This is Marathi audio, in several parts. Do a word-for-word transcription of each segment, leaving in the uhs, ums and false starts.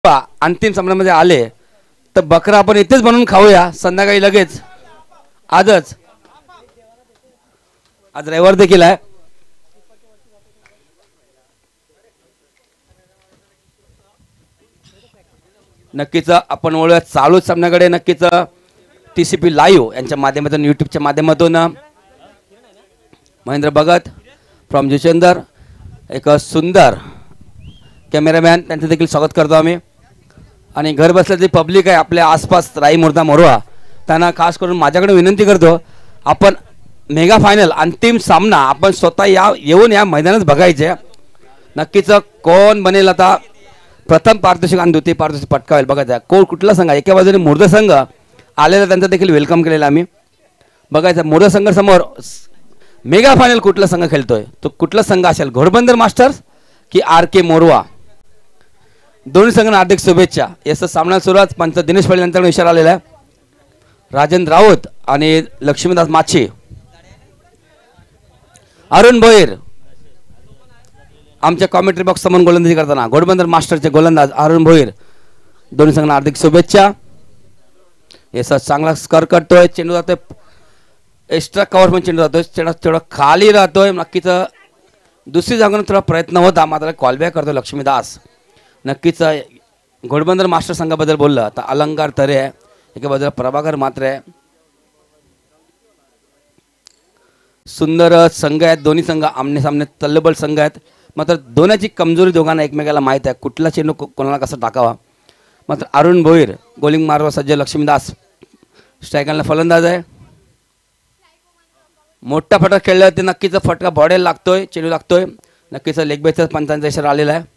अंतिम सामन्यामध्ये आले तर बकरा आपण इथेच बनवून खाऊया संध्याकाळी लगेच. आजच आज रविवार देखील आहे. नक्कीच आपण वळूया चालू सामन्याकडे. नक्कीच टीसीपी लाईव्ह यांच्या माध्यमातून यूट्यूबच्या माध्यमातून महेंद्र भगत फ्रॉम जुचंदर एक सुंदर कॅमेरामॅन त्यांचं देखील स्वागत करतो आम्ही. आणि घर बसल्या जे पब्लिक आहे आपल्या आसपास राई मुर्दा मोरवा त्यांना खास करून माझ्याकडे विनंती करतो आपण मेगा फायनल अंतिम सामना आपण स्वतः या येऊन या मैदानात बघायचे. नक्कीच कोण बनेल आता प्रथम पारितोषिक आणि द्वितीय पारितोषिक पटकावेल बघायचं. कोण कुठला संघ एका बाजूने मुर्दा संघ आलेला त्यांचा देखील वेलकम केलेला आम्ही बघायचं. मुर्दा संघ समोर मेगा फायनल कुठला संघ खेळतोय तो कुठला संघ असेल घोडबंदर मास्टर्स की आर के मोरवा. दोन्ही संघांना हार्दिक शुभेच्छा. याचा सामना सुरुवात पंच दिनेश पाटील यांच्याकडून इशारा आलेला आहे. राजेंद्र राऊत आणि लक्ष्मीदास माछी अरुण भोईर आमच्या कॉमेंट्री बॉक्स समोर गोलंदाजी करताना घोडबंदर मास्टरचे गोलंदाज अरुण भोईर दोन्ही संघांना हार्दिक शुभेच्छा. याचा चांगला स्कर करतोय. चेंडू जातोय एक्स्ट्रा कव्हर पण चेंडू जातोय चेंडू थोडा खाली राहतोय. नक्कीच दुसरी जागून थोडा प्रयत्न होता मात्र कॉलबॅक करतो लक्ष्मीदास. नक्कीच घोडबंदर मास्टर संघाबद्दल बोललं तर अलंकार तरे आहे एका बाजूला प्रभाकर मात्र आहे. सुंदर संघ आहेत दोन्ही संघ आमने सामने तल्लबल संघ आहेत. मात्र दोन्हीची कमजोरी दोघांना एकमेकाला माहीत आहे कुठला चेंडू कोणाला कसा टाकावा. मात्र अरुण भोईर बॉलिंग मारवा सज्ज लक्ष्मीदास स्ट्रायकरला फलंदाज आहे. मोठा फटका खेळला ते नक्कीच फटका बॉडेला लागतोय चेंडू लागतोय. नक्कीच लेग बेसचा पंचांचा इशारा आलेला आहे.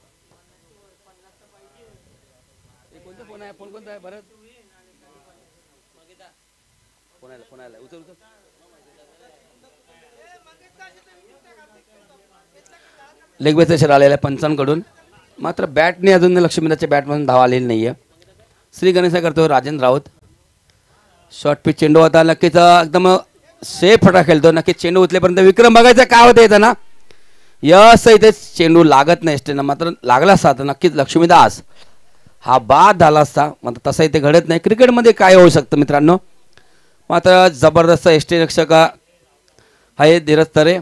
लेग बेसचा इशारा आलेला आहे पंचांकडून. मात्र बॅटने अजून लक्ष्मीदासच्या बॅटमधून धाव आलेली नाहीये. श्री गणेशा करतो राजेंद्र राऊत. शॉर्ट पिच चेंडू होता नक्कीच एकदम सेफ फटका खेळतो. नक्कीच चेंडू उचलेपर्यंत विक्रम बघायचा काय होतं येतं ना यस इथे चेंडू लागत नाही स्टेना मात्र लागला असता तर नक्कीच लक्ष्मीदास हा बाद झाला असता. मात्र तसं इथे घडत नाही. क्रिकेटमध्ये काय होऊ शकतं मित्रांनो. मात्र जबरदस्त एसटी रक्षक आहे धीरज तरे.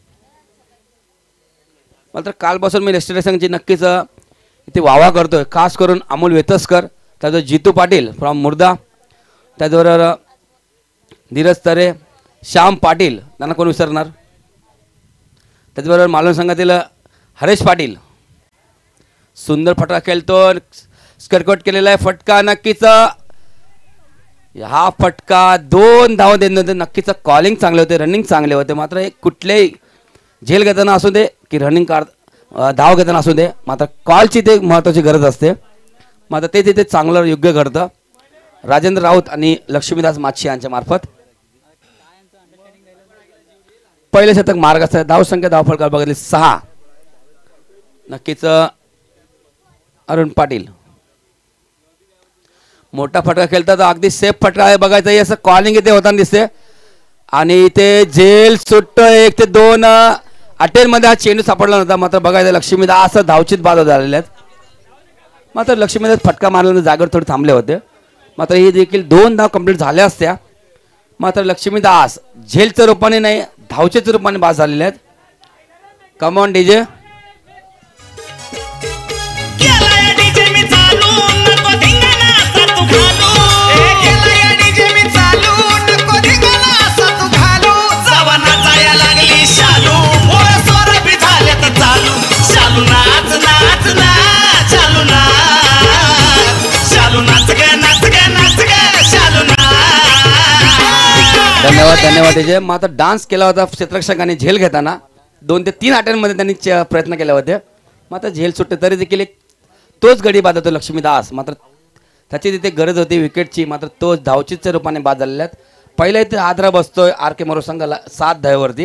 मात्र कालपासून मी एसटी रक्षकांची नक्कीच इथे वावा करतोय खास करून अमोल वेतसकर त्याचबरोबर जितू पाटील फ्रॉम मुर्दा त्याचबरोबर धीरज तरे श्याम पाटील त्यांना कोण विसरणार. त्याचबरोबर मालवण संघातील हरेश पाटील सुंदर फटका खेळतो स्करकट केलेला आहे. फटका नक्कीच हा फटका दोन धाव देत नव्हते. नक्कीच कॉलिंग चांगले होते रनिंग चांगले होते. मात्र एक कुठलेही झेल घेताना असू दे की रनिंग काढ धाव घेताना असू दे मात्र कॉलची ते महत्त्वाची गरज असते. मात्र ते तिथे चांगलं योग्य घडतं. राजेंद्र राऊत आणि लक्ष्मीदास माछी यांच्या मार्फत पहिले शतक मार्ग असतात. धावसंख्या धावफलकार बघितली सहा. नक्कीच अरुण पाटील मोठा फटका खेळतात अगदी सेफ फटका आहे बघायचा. असं कॉलिंग इथे होताना दिसते आणि इथे झेल सुट्ट एक ते दोन अटेलमध्ये हा चेंडू सापडला नव्हता. मात्र बघायचं लक्ष्मीदास धावचित बाद झालेले आहेत. मात्र लक्ष्मीदास फटका मारल्यानंतर जागेवर थोडे थांबले होते. मात्र ही देखील दोन धाव कंप्लीट झाल्या असत्या. मात्र लक्ष्मीदास झेलच्या रूपाने नाही धावचेच्या रूपाने बाद झालेले आहेत. कम ऑन डीजे धन्यवाद धन्यवाद डीजे. मात्र डान्स केला होता क्षेत्ररक्षकांनी झेल घेताना दोन ते तीन अटेंमध्ये त्यांनी प्रयत्न केले होते. मात्र झेल सुटते तरी देखील एक तोच गडी बाद होतो लक्ष्मीदास. मात्र त्याची तिथे गरज होती विकेटची. मात्र तोच धावचीच्या रूपाने बाद झालेल्या आहेत. पहिला इथे आदरा बसतोय आर के मोरो संघाला सात धावेवरती.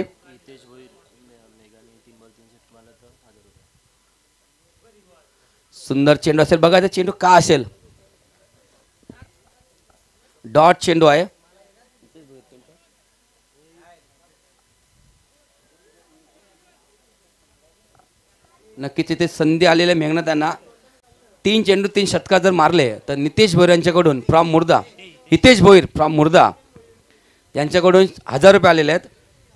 सुंदर चेंडू असेल बघायचा चेंडू का असेल डॉट चेंडू आहे. नक्कीच इथे संधी आलेल्या मेघना त्यांना तीन चेंडू तीन षटकार जर मारले तर नितेश भोईर यांच्याकडून फ्रॉम मुर्दा, हितेश भोईर फ्रॉम मुर्दा यांच्याकडून हजार रुपये आलेले आहेत.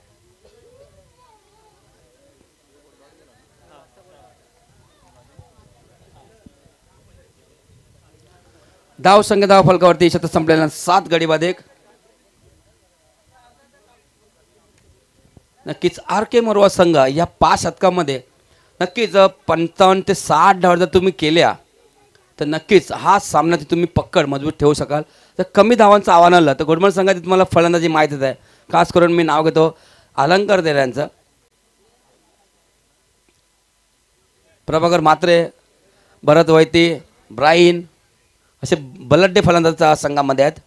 धाव संख्या धाव फलकावरती शतक संपलेला सात गडी बाद एक. नक्कीच आर के मोरवा संघ या पाच शतकामध्ये नक्कीच पंचावन्न ते साठ धावा जर तुम्ही केल्या तर नक्कीच हा सामना तुम्ही पक्कड मजबूत ठेवू शकाल. तर कमी धावांचं आव्हान आलं तर घोडमळ संघाची तुम्हाला फलंदाजी माहितीच आहे. खास करून मी नाव घेतो अलंकार देरे यांचं. प्रभाकर म्हात्रे, भरत वैती, ब्राईन असे बलड्डे फलंदाज संघामध्ये आहेत.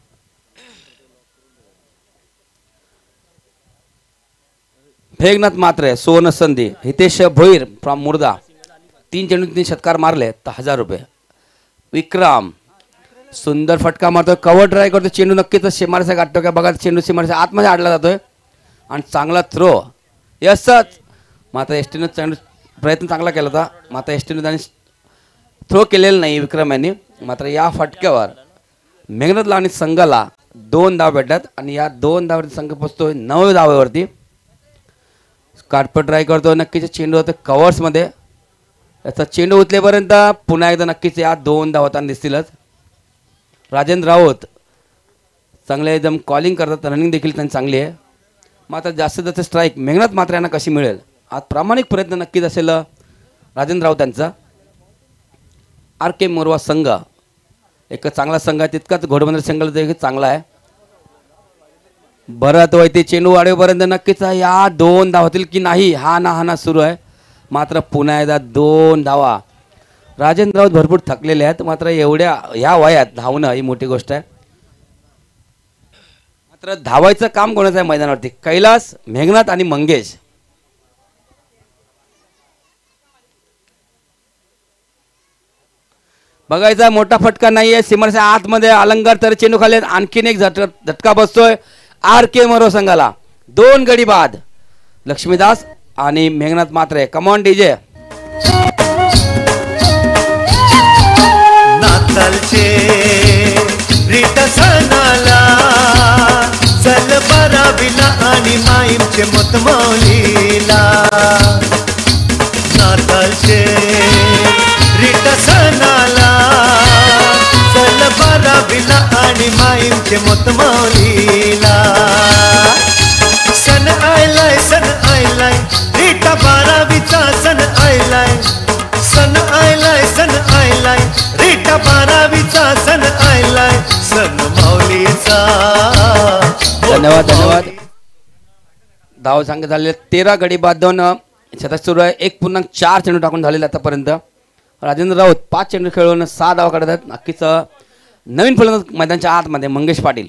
फेगनाथ म्हात्रे, सुवर्ण संधी, हितेश भोईर फ्रॉम मुर्दा तीन चेंडू तीन षटकार मारले तर हजार रुपये. विक्रम सुंदर फटका मारतोय, कव्हर ट्राय करतो, चेंडू नक्कीच सीमारेषा गाठतो का बघा. चेंडू सीमारेषा आतमध्ये आडला जातोय आणि चांगला थ्रो यसच. मात्र एसटीनं चेंडू प्रयत्न चांगला केला होता, मात्र एसटीनं त्यांनी थ्रो केलेलं नाही विक्रम यांनी. मात्र या फटक्यावर मेघनाथ लावणी संघाला दोन धाव भेटतात आणि या दोन धावावरती संघ पोचतोय नऊ धावेवरती. कार्पेट ट्राय करतो, नक्कीच चेंडू होते कव्हर्समध्ये. याचा चेंडू उचलेपर्यंत पुन्हा एकदा नक्कीच या दोन धावा होताना दिसतीलच. राजेंद्र राऊत चांगले एकदम कॉलिंग करतात, रनिंग देखील त्यांची चांगली आहे. मात्र जास्तीत जास्त स्ट्राईक मेघनाथ मात्र यांना कशी मिळेल आज प्रामाणिक प्रयत्न नक्कीच असेल राजेंद्र राऊत यांचा. आर के मोरवा संघ एक चांगला संघ आहे, तितकाच घोडबंदर संघ देखील चांगला आहे. भरत वैती चेंडू वाढेपर्यंत नक्कीच या दोन धावातील की नाही हा ना हा ना सुरू आहे. मात्र पुन्हा एकदा दोन धावा. राजेंद्र राऊत भरपूर थकलेले आहेत, मात्र एवढ्या ह्या वयात धावणं ही मोठी गोष्ट आहे. मात्र धावायचं काम कोणाचं आहे मैदानावरती? कैलास, मेघनाथ आणि मंगेश. बघायचा मोठा फटका नाहीये, सीमारेषा आतमध्ये अलंकार तर चेंडू खाली आणखीन एक झट झटका बसतोय आर के मोरवा संघाला. दोन गडी बाद. लक्ष्मीदास आणि मेघनाथ मात्रे. Come on DJ. नातालचे रीत सणाला चल बराविला आणि माईमचे मतमौलीला. नातालचे रीत सणाला चल बराविला आणि माईमचे मतमौलीला. सन आयलाय सन आयलाय रीता बारावीचा सन आयलाय. सन आयलाय सन आयलाय रीता बारावीचा सन आयलाय. सन माऊलीचा. धन्यवाद धन्यवाद. धाव सांग झालेले तेरा गडी बाद दोन शतक सुरू आहे. एक पूर्णांक चार चेंडू टाकून झालेले आतापर्यंत. राजेंद्र राऊत पाच चेंडू खेळून सहा धावा काढत आहेत. नक्कीच नवीन फलंदाज मैदानाच्या आतमध्ये मंगेश पाटील.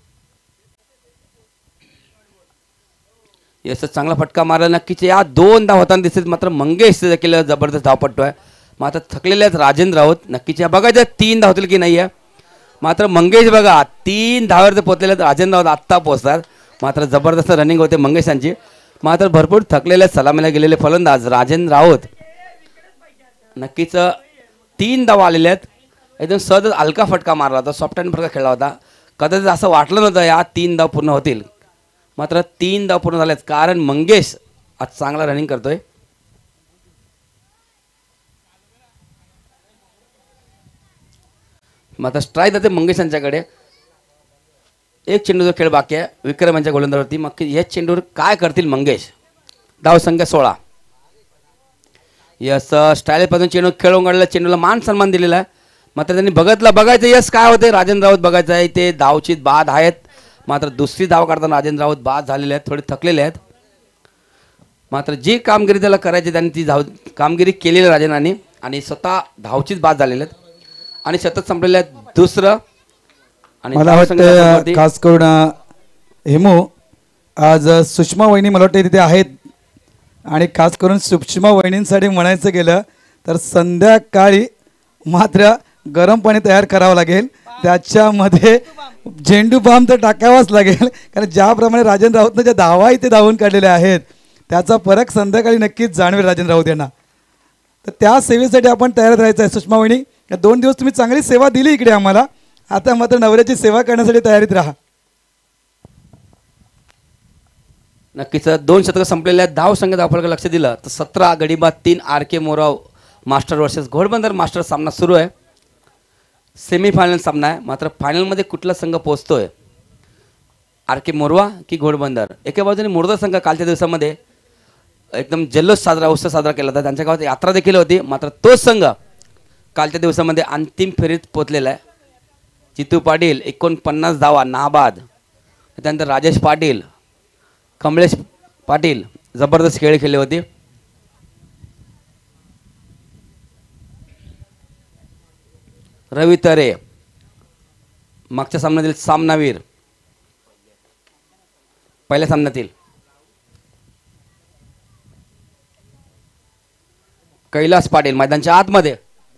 याचा चांगला फटका मारला, नक्कीच या दोन धाव होताना दिसत. मात्र मंगेश देखील जबरदस्त धावपट्टू आहे. मात्र थकलेले आहेत राजेंद्र राऊत. नक्कीच या बघायचं तीन धावतील की नाही आहे. मात्र मंगेश बघा तीन धावावर पोहोचलेले आहेत. राजेंद्र राऊत आत्ता पोहोचतात. मात्र जबरदस्त रनिंग होते मंगेशांची. मात्र भरपूर थकलेले सलामीला गेलेले फलंदाज राजेंद्र राऊत. नक्कीच तीन धावा आलेले आहेत. एकदम सहज हलका फटका मारला होता, सॉफ्ट हँड फटका खेळला होता. कदाचित असं वाटलं नव्हतं या तीन धाव पूर्ण होतील. मात्र तीन धाव पूर्ण झाल्यात कारण मंगेश आज चांगला रनिंग करतोय. मात्र स्ट्राईक जाते मंगेश यांच्याकडे. एक चेंडूचा खेळ बाकी आहे विक्रम यांच्या गोलंदाजावरती. मग या चेंडूवर काय करतील मंगेश? धाव संख्या सोळा. यस स्टाईल पासून चेंडू खेळून काढला, चेंडूला मान सन्मान दिलेला आहे. मात्र त्यांनी बघितलं बघायचं यस काय होते. राजेंद्र राऊत बघायचं आहे ते धावची बाद आहेत. मात्र दुसरी धाव काढताना राजेंद्र राऊत बाद झालेले आहेत, थोडे थकलेले आहेत. मात्र जी कामगिरी त्याला करायची त्यांनी ती धाव कामगिरी केलेली राजेंद्रांनी आणि स्वतः धावचीच बाद झालेले आहेत आणि शतक संपलेले आहेत दुसरं. आणि मला वाटतं खास करून हेमू आज सुषमा वहिनी मला वाटतं तिथे आहेत आणि खास करून सुषमा वहिनींसाठी म्हणायचं गेलं तर संध्याकाळी मात्र गरम पाणी तयार करावं लागेल. त्याच्यामध्ये झेंडू बाम तर टाकावाच लागेल कारण ज्याप्रमाणे राजेंद्र राऊतनं ज्या धावा इथे धावून काढलेल्या आहेत त्याचा फरक संध्याकाळी नक्कीच जाणवेल राजेंद्र राऊत यांना. तर त्या सेवेसाठी आपण तयार राहायचं आहे. सुषमा वहिनी, या दोन दिवस तुम्ही चांगली सेवा दिली इकडे आम्हाला, आता मात्र नवऱ्याची सेवा करण्यासाठी तयारीत राहा. नक्कीच दोन शतकं संपलेल्या आहेत. धाव संख्या धावफलकाकडे लक्ष दिलं तर सतरा गडी बाद तीन R K Morav master versus Ghodbandar master सामना सुरू आहे. सेमीफायनल सामना आहे. मात्र फायनलमध्ये कुठला संघ पोहोचतोय, आर के मोरवा की घोडबंदर? एका बाजूने मोरदा संघ कालच्या दिवसामध्ये एकदम जल्लोष साजरा उत्सव साजरा केला होता. त्यांच्या गावात यात्रा देखील होती. मात्र तोच संघ कालच्या दिवसामध्ये अंतिम फेरीत पोचलेला आहे. जितू पाटील एकोणपन्नास धावा नाबाद, त्यानंतर राजेश पाटील, कमलेश पाटील जबरदस्त खेळ खेळले होते. रवी तरे मागच्या सामन्यातील सामनावीर, पहिल्या सामन्यातील कैलास पाटील मैदानाच्या आतमध्ये.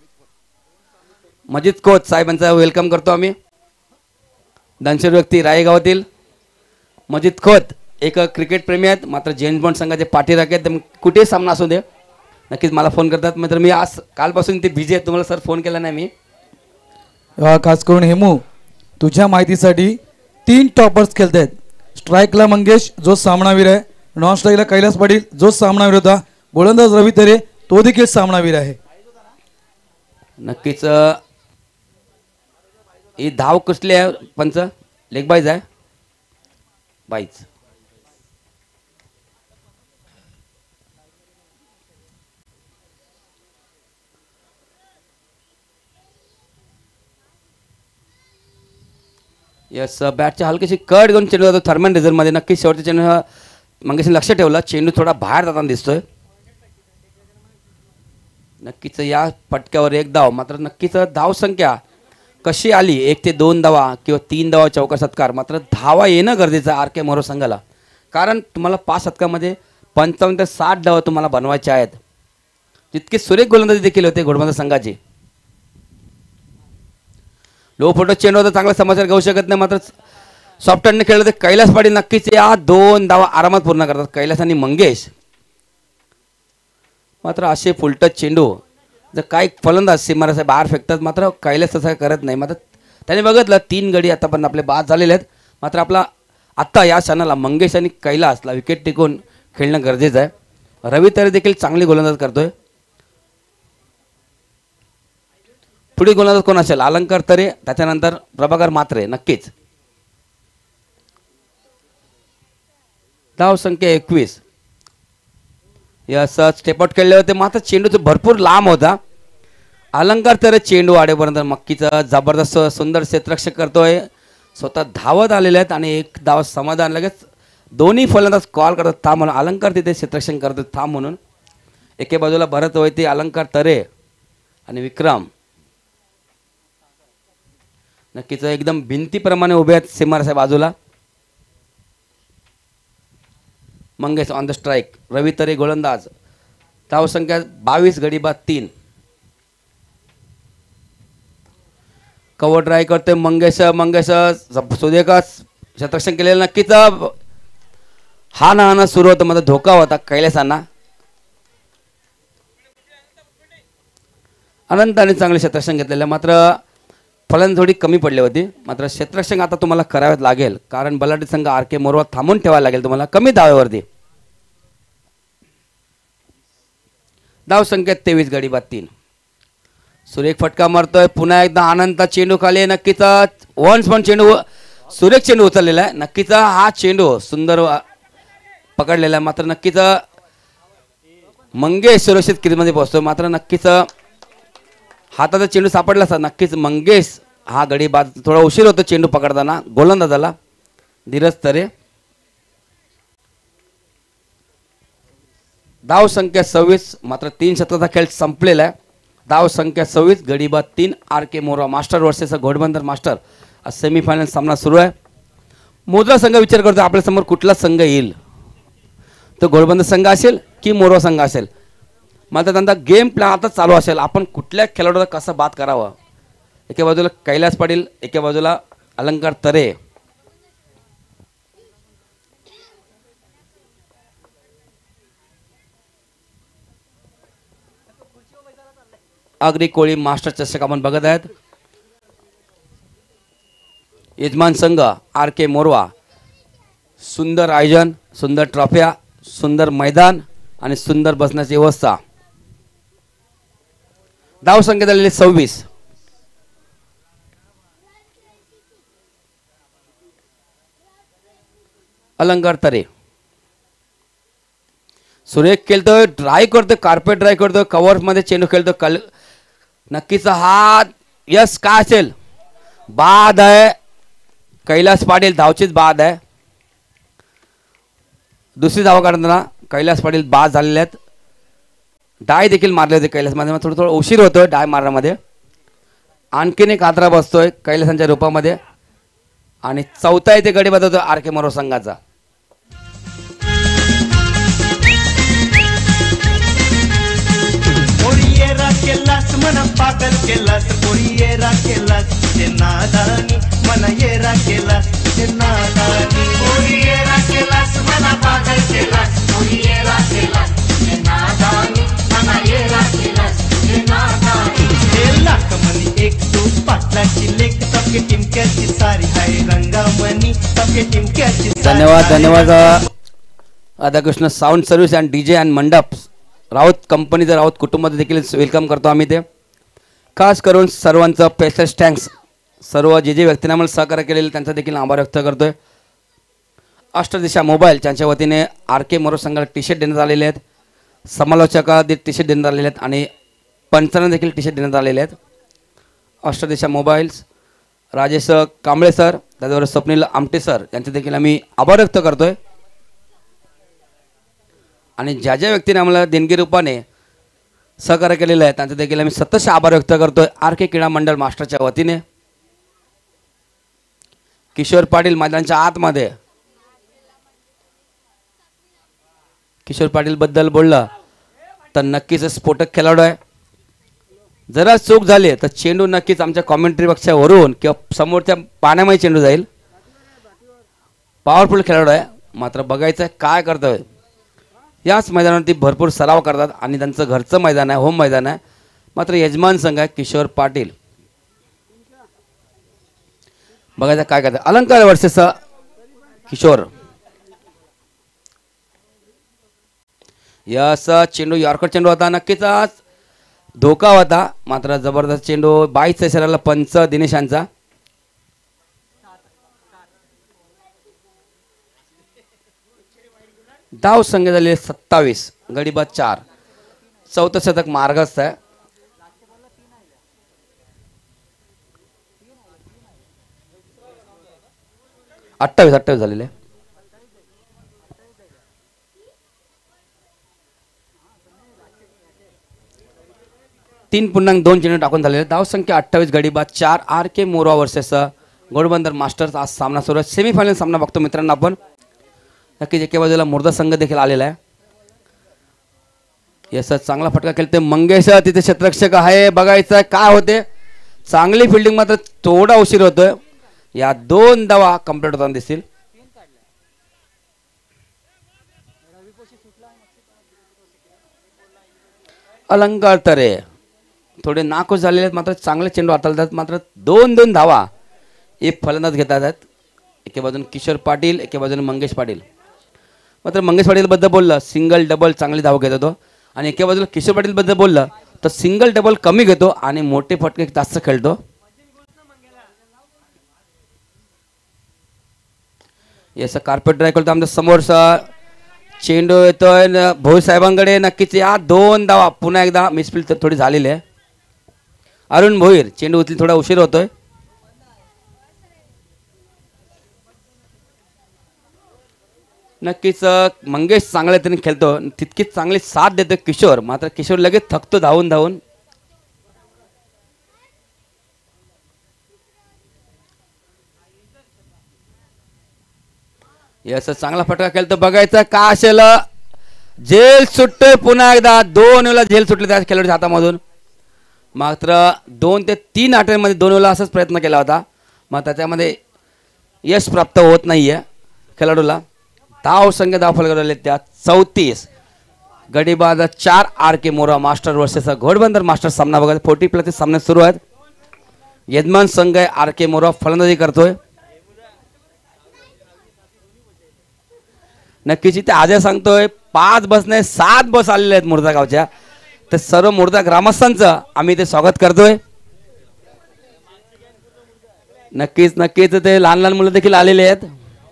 मजिद कोच साहेबांचा वेलकम करतो आम्ही. दानशूर व्यक्ती रायगावातील मजिद खोत एक क्रिकेट प्रेमी आहेत, मात्र जेम्स बॉन्ड संघाचे पाठीराखे आहेत. कुठेही सामना असू दे नक्कीच मला फोन करतात. मात्र मी आज कालपासून ते बिझी आहेत, तुम्हाला सर फोन केला नाही मी. खास करून हेमू, तुझ्या माहितीसाठी तीन टॉपर्स खेळत आहेत. स्ट्राईकला मंगेश जो सामनावीर आहे, नॉन स्ट्राईकला कैलास पाटील जो सामनावीर होता, गोलंदाज रवी तरे तो देखील सामनावीर आहे. नक्कीच ही धाव कसली आहे पंच? लेग बाईज आहे, बाईज. यस, बॅटच्या हलकीशी कट घेऊन चेंडू जातो थर्मन रिझर्वमध्ये. नक्कीच शेवटच्या चेंडू मंगेशने लक्ष ठेवलं, चेंडू थोडा बाहेर जाताना दिसतोय. नक्कीच या पटक्यावर एक धाव. मात्र नक्कीच धाव संख्या कशी आली, एक ते दोन धावा किंवा तीन धावा चौकार षटकार, मात्र धावा येणं गरजेचं आहे आर के मोरो संघाला. कारण तुम्हाला पाच शतकामध्ये पंचावन्न ते साठ धावा तुम्हाला बनवायच्या आहेत. जितके सुरेख गोलंदाजी देखील होते घोडबंदर संघाची. लो फोटो चेंडू होता, चांगला समाचार घेऊ शकत नाही. मात्र सॉफ्ट हँडने खेळलं तर कैलास पाटील नक्कीच या दोन धावा आरामात पूर्ण करतात, कैलास आणि मंगेश. मात्र असे फुलटच चेंडू जर काही फलंदाज सीमारेषा बाहेर फेकतात, मात्र कैलास तसं करत नाही. मात्र त्याने बघितलं तीन गडी आतापर्यंत आपले बाद झालेले आहेत. मात्र आपला आत्ता या क्षणाला मंगेश आणि कैलासला विकेट टिकून खेळणं गरजेचं आहे. रवी तरे देखील चांगली गोलंदाज करतोय. पुढे गोलंदाज कोण असेल? अलंकार तरे, त्याच्यानंतर प्रभाकर म्हात्रे. नक्कीच धाव संख्या एकवीस. यस, स्टेपआउट खेळले होते, मात्र चेंडू भरपूर लांब होता. अलंकार तरे चेंडू आडेपर्यंत मक्कीचा जबरदस्त सुंदर क्षेत्ररक्षक करतोय. स्वतः धावत आलेले आहेत आणि एक धाव समाधान. लगेच दोन्ही फलंदाज कॉल करतात थांब म्हणून. अलंकार तिथे क्षेत्ररक्षण करतात थांब म्हणून. एके बाजूला भरत होते अलंकार तरे आणि विक्रम. नक्कीच एकदम भिंतीप्रमाणे उभे आहेत सीमारेषा बाजूला. Mangesh on the strike, Ravi Tare गोलंदाज. धाव संख्या बावीस गडी बाद तीन. कव्हर ट्राय करतोय मंगेश. मंगेश सुदेख क्षेत्ररक्षण केलेलं. नक्कीच हा ना सुरू होतं, मध्ये धोका होता कैलासांना. अनंताने चांगले क्षेत्ररक्षण घेतलेलं, मात्र फलन थोडी कमी पडली होती. मात्र क्षेत्ररक्षण आता तुम्हाला करावेच लागेल, कारण बलाढ्य संघ आर के मोरवा थांबून ठेवायला लागेल तुम्हाला कमी धावेवरती. धाव संख्या तेवीस गडी बाद तीन. सुरेख फटका मारतोय पुन्हा एकदा अनंत. चेंडू खाली. नक्कीच वन्स पण चेंडू सुरेख चेंडू उचललेला आहे. नक्कीच हा चेंडू सुंदर पकडलेला आहे. मात्र नक्कीच मंगेश सुरक्षित क्रीजमध्ये पोहोचतो. मात्र नक्कीच हाताचा चेंडू सापडला असता. नक्कीच मंगेश हा गडी बाद. थोडा उशीर होतो चेंडू पकडताना गोलंदाजाला धीरज तरे. धाव संख्या सव्वीस. मात्र तीन शतकाचा खेळ संपलेला आहे. धाव संख्या सव्वीस गडी बाद तीन. R K Morwa master versus Ghodbandar master. Semifinal सामना सुरू आहे. मोजरा संघ विचार करतो आपल्यासमोर कुठला संघ येईल, तो घोडबंदर संघ असेल की मोरवा संघ असेल. मात्र त्यांचा गेम प्लॅन आता चालू असेल, आपण कुठल्या खेळाडूला कसं बाद करावं. एका बाजूला कैलास पाटील, एका बाजूला अलंकार तरे. आगरी कोळी मास्टर चषक आपण बघत आहेत. यजमान संघ आर के मोरवा. सुंदर आयोजन, सुंदर ट्रॉफ्या, सुंदर मैदान आणि सुंदर बसण्याची व्यवस्था. धाव संख्या झालेली सव्वीस. अलंकार तरे सुरेख खेळतोय, ड्राय करतोय, कार्पेट ड्राय करतोय, कव्हर मध्ये चेंडू खेळतोय. कल नक्कीच हात यस काय असेल, बाद आहे. कैलास पाटील धावचीच बाद आहे. दुसरी धाव काढताना कैलास पाटील बाद झालेले आहेत. डाय देखील मारले होते कैलास मध्ये, थोडं थोडं उशीर होतोय डाय मारण्यामध्ये. आणखीन एक हादरा बसतोय कैलासांच्या रूपामध्ये आणि चौथा इथे गडी बदलतोय आर के मोरवा संघाचा. ओरिएरा केलास मन पागल केलास, ओरिएरा केलास ते नादानी मन येरा केलास ते नादानी. ओरिएरा केलास मन पागल केलास, ओरिएरा केलास ते नादानी मन येरा केलास ते नादानी. हे लाख मनी एक तू पाटलाची लेख, सबके टिमक्याची सारी हाय रंगामणी, सबके टिमक्याची सारी. धन्यवाद धन्यवाद Radhakrishna sound service and DJ and Mandap Raut कंपनीचं राऊत कुटुंबाचं देखील वेलकम करतो आम्ही. ते खास करून सर्वांचं पेशल थँक्स. सर्व जे जे व्यक्तींना आम्हाला सहकार्य केलेले त्यांचा देखील आभार व्यक्त करतोय. अष्टदिशा मोबाईल त्यांच्या वतीने आर के मोरवा संघाला टी शर्ट देण्यात आलेले आहेत. समालोचकाला टी शर्ट देण्यात आलेले आहेत आणि पंचांना देखील टी शर्ट देण्यात आलेले आहेत. अष्टदिशा मोबाईल्स राजेश कांबळे सर, त्याच्यावर स्वप्नील आमटे सर यांचे देखील आम्ही आभार व्यक्त करतोय. आणि ज्या ज्या व्यक्तीने आम्हाला देणगी रूपाने सहकार्य केलेलं आहे त्यांचा देखील आम्ही सतत आभार व्यक्त करतोय आर के क्रीडा मंडळ महाराष्ट्राच्या वतीने. किशोर पाटील मैदानाच्या आतमध्ये. किशोर पाटील बद्दल बोललं तर नक्कीच स्फोटक खेळाडू आहे. जरा चूक झाली तर चेंडू नक्कीच आमच्या कॉमेंट्री पक्षावरून किंवा समोरच्या पाण्यामध्ये चेंडू जाईल. पॉवरफुल खेळाडू आहे, मात्र बघायचं काय करतोय. याच मैदानावरती भरपूर सराव करतात आणि त्यांचं घरचं मैदान आहे, होम मैदान आहे. मात्र यजमान संघ आहे किशोर पाटील. बघायचं काय करतात. अलंकार वर्सेस किशोर. यस चेंडू यॉर्कर चेंडू होता, नक्कीच धोका होता. मात्र जबरदस्त चेंडू बाईस शहराला पंच दिनेशांचा. धाव संख्या झाली सत्तावीस, गडीबाद चार. चौथं शतक मार्गस्थ आहे. अठ्ठावीस अठ्ठावीस झालेले. तीन पूर्णांक दोन चेंडू टाकून झालेले. धाव संख्या अठ्ठावीस, गडीबाद चार. R K Morwa versus Ghodbandar masters आज सामना सुरू आहे. सेमीफायनल सामना बघतो मित्रांनो आपण. नक्कीच एके बाजूला मुर्दा संघ देखील आलेला आहे. यस चांगला फटका खेळते मंगेश, तिथे क्षेत्ररक्षक आहे. बघायचं काय होते. चांगली फिल्डिंग, मात्र थोडा उशीर होतोय. या दोन धावा कंप्लीट होताना दिसतील. अलंकार तरे थोडे नाखुश झालेले आहेत, मात्र चांगले चेंडू हाताळतात. मात्र दोन दोन धावा एक फलंदाज घेतात आहेत. एके बाजून किशोर पाटील, एके बाजून मंगेश पाटील. मात्र मंगेश पाटील बद्दल बोललं सिंगल डबल चांगली धाव घेत होतो आणि एके बाजूला किशोर पाटील बद्दल बोललं तर सिंगल डबल कमी घेतो आणि मोठे फटके जास्त खेळतो. याचं कार्पेट ड्राय करतो आमच्या समोरचा चेंडू येतोय भाऊ साहेबांकडे. नक्कीच या दोन धावा पुन्हा एकदा मिसफिल्ड तर थोडी झालेली आहे. अरुण भोईर चेंडू उचली, थोडा उशीर होतोय. नक्कीच मंगेश चांगल्या तरी खेळतो, तितकीच चांगली साथ देतो किशोर. मात्र किशोर लगेच थकतो धावून धावून. यस चांगला फटका खेळतो. बघायचं का असेल. झेल सुटतोय पुन्हा एकदा. दोन वेळा झेल सुटले त्या खेळाडूच्या हातामधून. मात्र दोन ते तीन आठवड्यामध्ये दोन वेळा असाच प्रयत्न केला होता, मग त्याच्यामध्ये यश प्राप्त होत नाहीये खेळाडूला. धाव संख्या धाव फलक त्या चौतीस. गडी बाद चार आर के मोरा मास्टर वर्सेस घोडबंदर मास्टर सामना बघा फोर्टी प्लस सामने सुरू आहेत. यजमान संघ आहे आर के मोरा फलंदाजी करतोय. नक्कीच इथे आज सांगतोय पाच बस नाही सात बस आलेल्या आहेत मुर्दा गावच्या. तर सर्व मुर्दा ग्रामस्थांचं आम्ही ते स्वागत करतोय. नक्कीच नक्कीच ते लहान लहान मुलं देखील आलेले आहेत.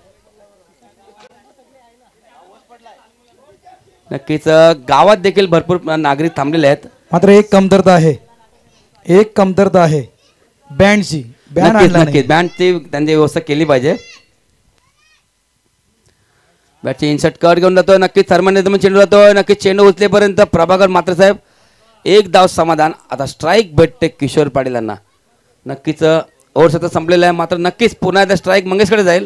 नक्कीच गावात देखील भरपूर नागरिक थांबलेले आहेत. मात्र एक कमतरता आहे एक कमतरता आहे बँडची. बँड नक्कीच आणला नक्कीच नाही. बँडची त्यांची व्यवस्था केली पाहिजे. बॅटची इन्सर्ट कट घेऊन जातोय. नक्कीच थर्मन चेंडू जातोय. नक्कीच चेंडू उचलेपर्यंत प्रभाकर मात्र साहेब एक धाव समाधान. आता स्ट्राईक भेटते किशोर पाटील यांना. नक्कीच ओव्हर सतत संपलेलं आहे. मात्र नक्कीच पुन्हा एकदा स्ट्राईक मंगेशकडे जाईल.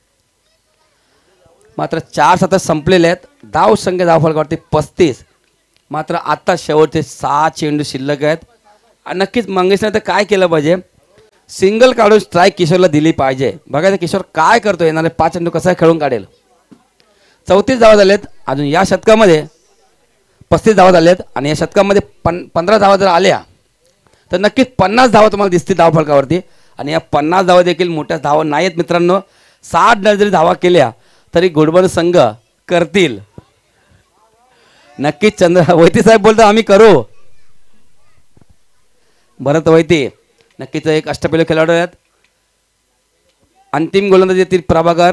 मात्र चार सतत संपलेले आहेत. धाव संख्या धाव फलकावरती पस्तीस. मात्र आता शेवटचे सहा चेंडू शिल्लक आहेत. आणि नक्कीच मंगेशने तर काय केलं पाहिजे सिंगल काढून स्ट्राईक किशोरला दिली पाहिजे. बघायचं किशोर काय करतो. येणारे पाच चेंडू कसा खेळून काढेल. चौतीस धावा झालेत अजून या शतकामध्ये. पस्तीस धावा झालेत आणि या शतकामध्ये पन पंधरा धावा जर आल्या तर नक्कीच पन्नास धावा तुम्हाला दिसतील धाव फलकावरती. आणि या पन्नास धावा देखील मोठ्या धावा नाही आहेत मित्रांनो. साठ जरी धावा केल्या तरी घोडबंदर संघ करतील. नक्कीच चंद्र वैती साहेब बोलतो आम्ही करू. भरत वैती नक्कीच एक अष्टपैलू खेळाडू आहेत. अंतिम गोलंदाजी येतील प्रभाकर.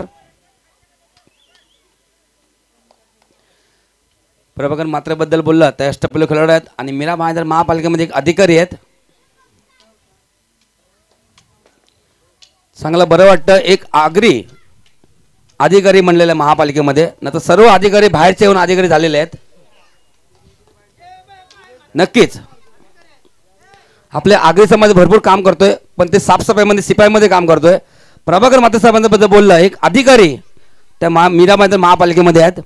प्रभाकर मात्रेबद्दल बोलला तर अष्टपैलू खेळाडू आहेत आणि मीरा भाईंदर महापालिकेमध्ये एक अधिकारी आहेत. चांगलं बरं वाटतं एक आगरी अधिकारी म्हणलेलं आहे महापालिकेमध्ये. न तर सर्व अधिकारी बाहेरचे येऊन अधिकारी झालेले आहेत. नक्कीच आपल्या आगरी समाज भरपूर काम करतोय पण ते साफसफाईमध्ये शिपाईमध्ये काम करतोय. प्रभाकर मात्र साहेबांबद्दल बोललं एक अधिकारी त्या महा मीरा भाईंदर महापालिकेमध्ये आहेत.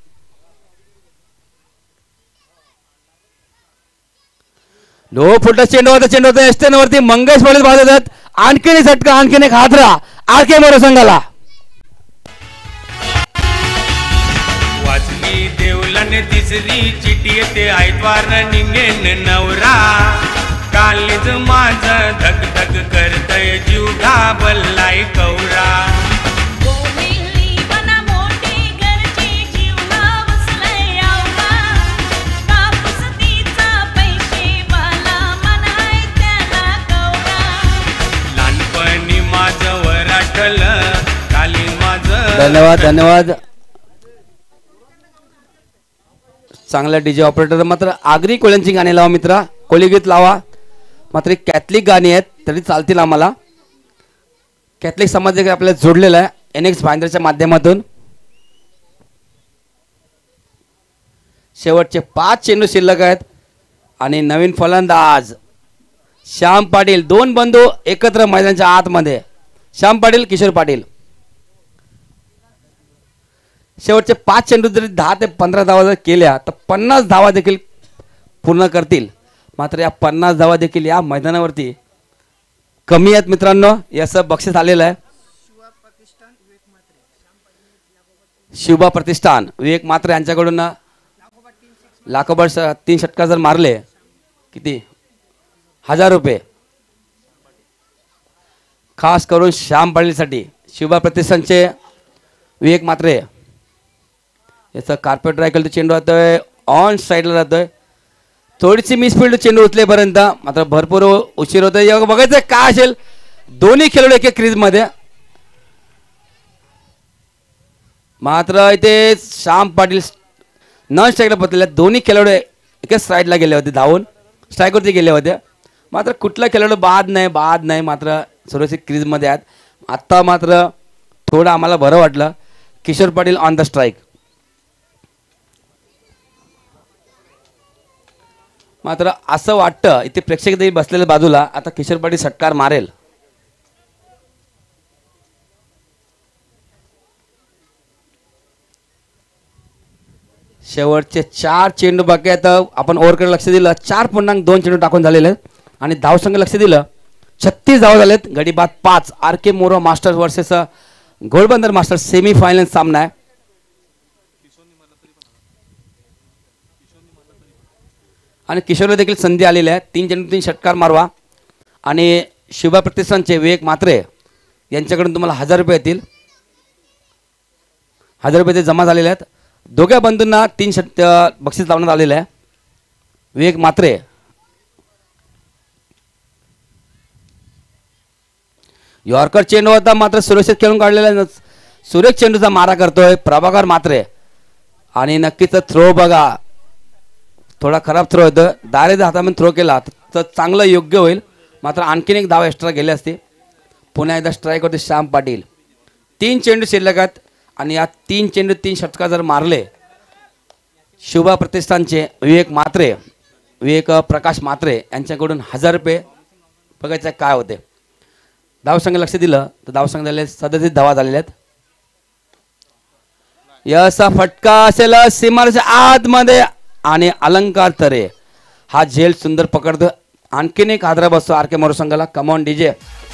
नो फुटा चेंडू होता चेंडू होता एस्टेन वरती मंगेश पाटील बाद होतात. आणखीन एक झटका आणखीन एक हादरा आर के मोरे संघाला. वाजली देवलाने तिसरी चिठी येते आयतवार निघेन नवरा. कालीज माझं धक धक करतय जीव घाबरलाय कवरा. धन्यवाद धन्यवाद. चांगला डीजे ऑपरेटर. मात्र आगरी कोळ्यांची गाणी लावा मित्रा. कोळी गीत लावा. मात्र कॅथलिक गाणी आहेत तरी चालतील आम्हाला. कॅथलिक समाज देखील आपल्याला जोडलेला आहे एन एक्स भाईंदरच्या माध्यमातून. शेवटचे पाच चेंडू शिल्लक आहेत आणि नवीन फलंदाज श्याम पाटील. दोन बंधू एकत्र मैदानाच्या आतमध्ये. श्याम पाटील किशोर पाटील. शेवटचे पाच चेंडू जरी दहा ते पंधरा धावा जर केल्या तर पन्नास धावा देखील पूर्ण करतील. मात्र या पन्नास धावा देखील या मैदानावरती कमी आहेत मित्रांनो. याचं बक्षीस आलेलं आहे शिवबा प्रतिष्ठान विवेक मात्र यांच्याकडून लाखोभर तीन षटका जर मारले किती हजार रुपये खास करून श्याम पाटीलसाठी. शिवबा प्रतिष्ठानचे विवेक मात्रे याचा कार्पेट रायकल चेंडू जातोय ऑन साईडला जातोय. थोडीशी मिसफिल्ड चेंडू उचलेपर्यंत मात्र भरपूर उशीर होतोय. बघायचं काय असेल दोन्ही खेळाडू एक एक क्रीज मध्ये. मात्र इथे श्याम पाटील नॉन स्ट्राईकला पतले. दोन्ही खेळाडू एकच साईडला गेले होते धावून स्ट्राईकवरती गेले होते. मात्र कुठला खेळाडू बाद नाही बाद नाही मात्र सुरक्षित क्रीजमध्ये आहेत. आत्ता मात्र थोडं आम्हाला बरं वाटलं. Kishore Patil on the strike. मात्र असं वाटतं इथे प्रेक्षक देखील बसलेल्या बाजूला आता किशोर पाटील षटकार मारेल. शेवटचे चार चेंडू बाकी आहेत. आपण ओव्हरकडे लक्ष दिलं चार पूर्णांक दोन चेंडू टाकून झालेले आहेत आणि धावसंख्या लक्ष दिलं छत्तीस धावा झालेत. गडी बाद पाच. R K Mora masters versus Ghodbandar masters semi final सामना आहे. आणि किशोरला देखील संधी आलेली आहे. तीन चेंडू तीन षटकार मारवा आणि शिवा प्रतिष्ठानचे विवेक म्हात्रे यांच्याकडून तुम्हाला हजार रुपये येतील. हजार रुपये ते जमा झालेले आहेत. दोघ्या बंधूंना तीन षट बक्षीस लावण्यात आलेलं आहे. विवेक म्हात्रे यॉर्कर चेंडू होता मात्र सुरक्षित खेळून काढलेला आहे. सुरेख चेंडूचा मारा करतोय प्रभाकर म्हात्रे आणि नक्कीच थ्रो बघा थोडा खराब थ्रो होतं. दारेच्या हातामध्ये थ्रो केला तर चांगलं योग्य होईल. मात्र आणखीन एक धाव एक्स्ट्रा गेले असते. पुन्हा एकदा स्ट्राईक होते श्याम पाटील. तीन चेंडू शिल्लक आहेत आणि या तीन चेंडू तीन षटकार जर मारले शुभा प्रतिष्ठानचे विवेक म्हात्रे विवेक प्रकाश म्हात्रे यांच्याकडून हजार रुपये बघायचं काय होते. धावसंघ लक्ष दिलं तर धावसंघ झाले सदतीस धावा झालेल्या आहेत. याचा फटका असेल सीमारेच्या आतमध्ये आणि अलंकार तरे हा झेल सुंदर पकडतो. आणखीन एक हादरा बसतो आर के मोरू संघाला. Come on DJ.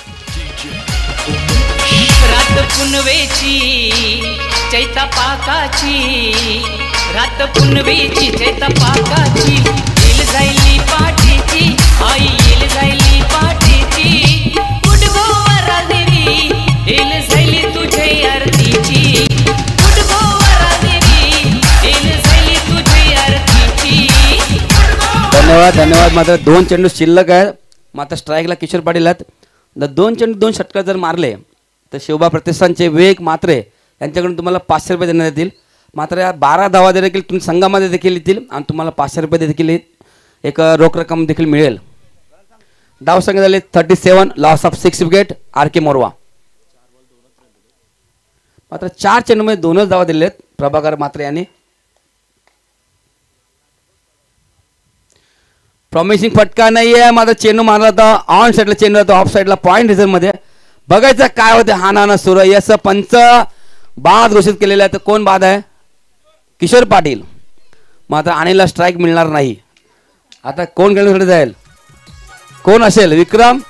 रात पुनवेची चैता पाकाची रात पुनवेची चैता पाकाची येल जायली पाठीची आई येल जायली पाठीची उडगोवरा देवी येल जायली तुझे आरतीची उडगोवरा देवी येल जायली तुझे आरतीची. धन्यवाद धन्यवाद. मात्र दोन चेंडू शिल्लक आहेत. मात्र स्ट्राईकला किशोर पाटील आहेत. दोन चेंडू दोन षटकार जर मारले तर शिवबा प्रतिष्ठानचे विवेक म्हात्रे यांच्याकडून तुम्हाला पाचशे रुपये देण्यात येतील. मात्र या बारा धावा देखील तुम्ही संघामध्ये देखील येतील आणि तुम्हाला पाचशे रुपये देखील एक रोख रक्कम देखील मिळेल. धाव संख्या झाले thirty seven. Loss of six wicket R K Morwa. मात्र चार चेंडूमध्ये दोनच धावा दिलेत प्रभाकर म्हात्रे यांनी. प्रॉमिसिंग फटका नाही आहे. मात्र चेंडू मारला होता ऑन साईडला चेंडू होता ऑफ साईडला पॉईंट रिझर्व मध्ये. बघायचं काय होते. हा नाना सुरू यस पंच बाद घोषित केलेला आहे. तर कोण बाद आहे. किशोर पाटील. मात्र अनिलला स्ट्राईक मिळणार नाही. आता कोण खेळण्यासाठी जाईल कोण असेल. विक्रम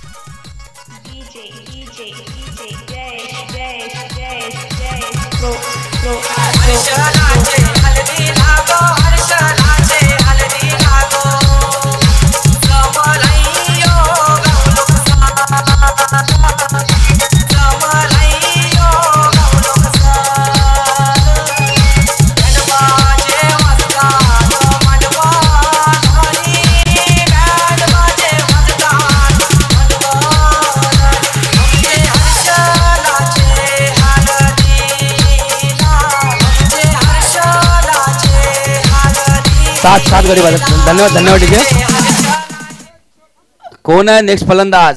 सात सात गडी बाद. धन्यवाद धन्यवाद. ठीक आहे. कोण आहे नेक्स्ट फलंदाज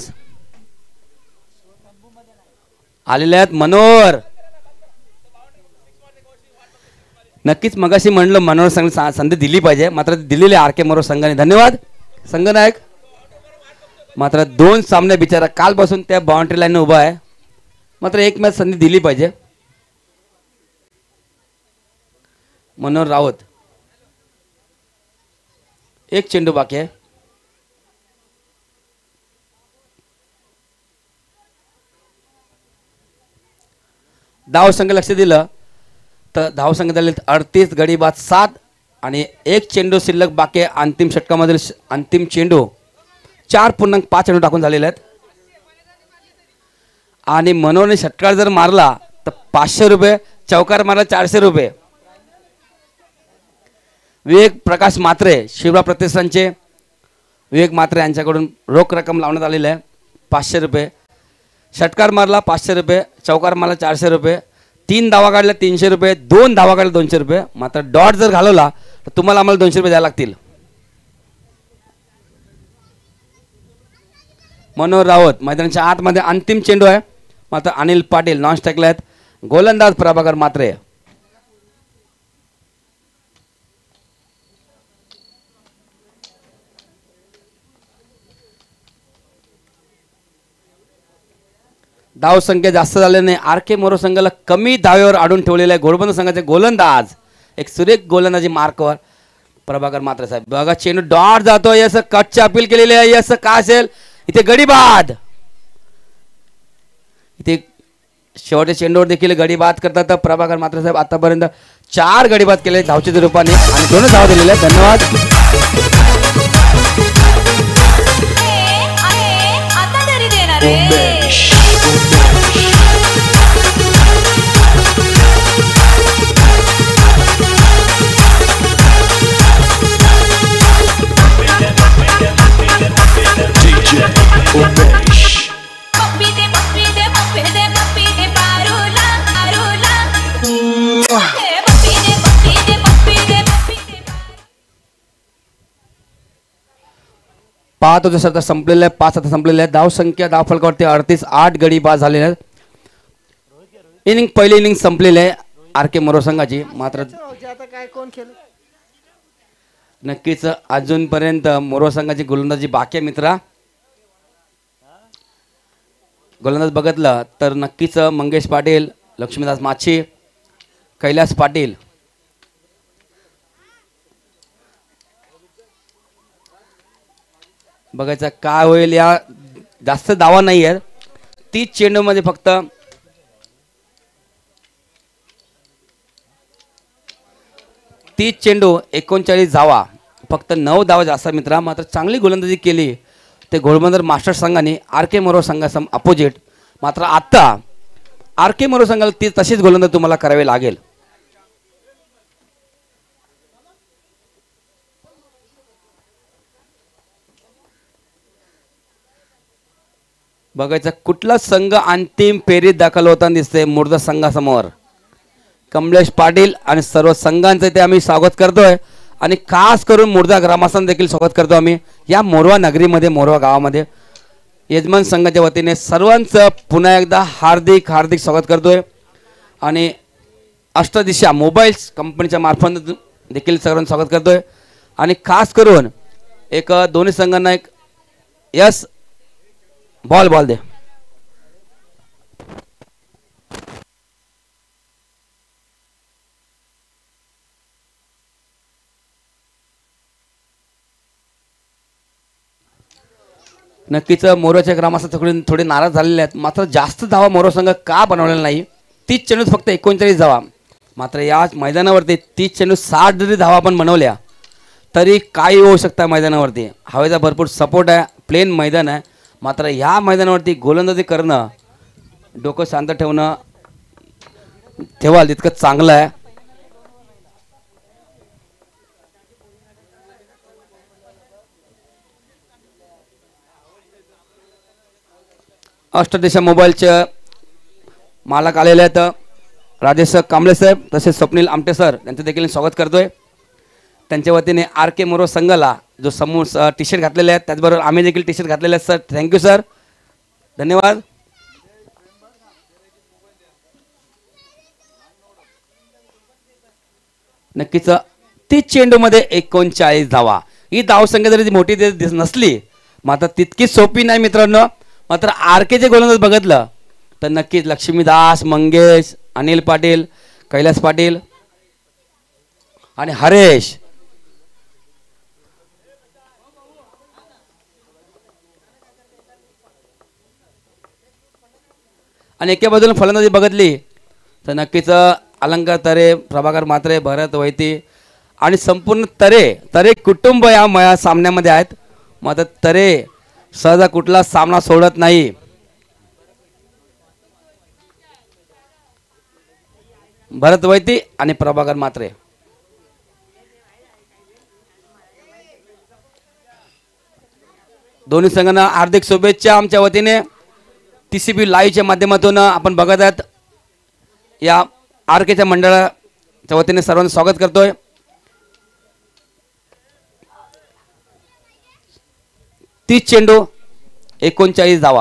आलेले आहेत. मनोहर. नक्कीच मगाशी म्हणलं मनोहर संघ संधी दिली पाहिजे मात्र दिलेली आर के मोरो संघाने. धन्यवाद संघनायक. मात्र दोन सामने बिचारा कालपासून त्या बाउंड्री लाईन उभा आहे. मात्र एक मॅच संधी दिली पाहिजे. मनोहर राऊत. एक चेंडू बाकी आहे. धाव संघ लक्ष दिलं तर धाव संघ झाले अडतीस गडी बाद सात आणि एक चेंडू शिल्लक बाकी आहे. अंतिम षटकामधील अंतिम चेंडू चार पूर्णांक पाच चेंडू टाकून झालेले आहेत. आणि मनोहरने षटकार जर मारला तर पाचशे रुपये. चौकार मारला चारशे रुपये. विवेक प्रकाश म्हात्रे शिवबा प्रतिष्ठानचे विवेक म्हात्रे यांच्याकडून रोख रक्कम लावण्यात आलेली आहे पाचशे रुपये. षटकार मारला पाचशे रुपये. चौकार मारला चारशे रुपये. तीन धावा काढल्या तीनशे रुपये. दोन धावा काढल्या दोनशे रुपये. मात्र डॉट जर घालवला तर तुम्हाला आम्हाला दोनशे रुपये द्यायला लागतील. मनोहर राऊत मैदानाच्या आतमध्ये अंतिम चेंडू आहे. मात्र अनिल पाटील नॉन स्ट्राईकला आहेत. गोलंदाज प्रभाकर म्हात्रे. धाव संख्या जास्त झाले नाही. आर के मोरो संघाला कमी धावेवर आडून ठेवलेले आहे. घोडबंद संघाचे गोलंदाज एक सुरेख गोलंदाजी मार्कवर प्रभाकर म्हात्रे साहेब. बघा चेंडू डॉट जातो. यस कटची अपील केलेली आहे. यस काय असेल इथे गडी बाद. इथे शेवटच्या चेंडूवर देखील गडी बाद करतात प्रभाकर म्हात्रे साहेब. आतापर्यंत चार गडी बाद केले धावच्या रूपाने आणि दोनच धावा दिलेले आहेत. धन्यवाद. उमेश डीजे उमेश पप्पी दे पप्पी दे पप्पी दे पप्पी दे पारूला पारूला पप्पी दे पप्पी दे पप्पी दे पप्पी दे पाच होते सर संपलेले आहे, पाच आता संपलेले आहे. धाव संख्या धाव फलकावरती अडतीस, आठ गडी बाद झालेले आहेत. इनिंग पहिली इनिंग संपलेली आहे आर के मोरो संघाची. मात्र नक्कीच अजूनपर्यंत मोरो संघाची गोलंदाजी बाकी आहे मित्रा. गोलंदाज बघितलं तर नक्कीच मंगेश पाटील, लक्ष्मीदास माछी, कैलास पाटील, बघायचं काय होईल. या जास्त धावा नाही आहेत, तीस चेंडूमध्ये फक्त तीस चेंडू एकोणचाळीस धावा, फक्त नऊ धावा जास्त मित्रा. मात्र चांगली गोलंदाजी केली ते घोडबंदर मास्टर संघाने आर के मोरो संघासम अपोजिट. मात्र आत्ता आर के मोरो संघाला ती तशीच गोलंदाजी तुम्हाला करावी लागेल. बघायचं कुठला संघ अंतिम फेरीत दाखल होताना दिसते. मुर्दा संघासमोर कमलेश पाटील आणि सर्व संघांचे ते आम्ही स्वागत करतोय आणि खास करून मुर्दा ग्रामस्थांना देखील स्वागत करतो आम्ही या मोरवा नगरीमध्ये, मोरवा गावामध्ये. यजमान संघाच्या वतीने सर्वांचं पुन्हा एकदा हार्दिक हार्दिक स्वागत करतोय आणि अष्टदिशा मोबाईल्स कंपनीच्या मार्फत देखील सर्वांचं स्वागत करतोय आणि खास करून एक दोन्ही संघांना एक यस बॉल बॉल दे. नक्कीच मोरोच्या ग्रामस्थ थोडे थोडे नाराज झालेले आहेत. मात्र जास्त धावा मोरो संघ का बनवलेला नाही. तीस चेंडूत फक्त एकोणचाळीस धावा. मात्र या मैदानावरती तीस चेंडू साठ जरी धावा आपण बनवल्या तरी काही होऊ शकतं मैदानावरती. हवेचा भरपूर सपोर्ट आहे, प्लेन मैदान आहे. मात्र ह्या मैदानावरती गोलंदाजी करणं, डोकं शांत ठेवणं ठेवाल तितकं चांगलं आहे. अष्टदिशा मोबाईलचे मालक आलेले आहेत राजेश कांबळे साहेब, तसेच स्वप्नील आमटे सर, त्यांचं देखील स्वागत करतोय. त्यांच्या वतीने आर के मोरो संघाला जो समोर टी शर्ट घातलेले आहेत त्याचबरोबर आम्ही देखील टी शर्ट घातलेले आहेत. सर थँक्यू सर, धन्यवाद. नक्कीच तीस चेंडूमध्ये एकोणचाळीस धावा. ही धावसंख्या जरी मोठी दिस नसली मात्र तितकी सोपी नाही मित्रांनो. मात्र आर केचे गोलंदाज बघितलं तर नक्कीच लक्ष्मीदास, मंगेश, अनिल पाटील, कैलास पाटील आणि हरेश आणि एका बाजूला फलंदाजी बघितली तर नक्कीच अलंकार तरे, प्रभाकर म्हात्रे, भरत वैती आणि संपूर्ण तरे तरे कुटुंब या मया सामन्यामध्ये आहेत. मात्र तरे सहजा कुठला सामना सोडत नाही. भरत वैती आणि प्रभाकर म्हात्रे दोन्ही संघांना हार्दिक शुभेच्छा आमच्या वतीने. टी सी बी लाईव्हच्या माध्यमातून आपण बघत आहात. या आर केच्या मंडळाच्या वतीने सर्वांचं स्वागत करतोय. तीस चेंडू एकोणचाळीस धावा.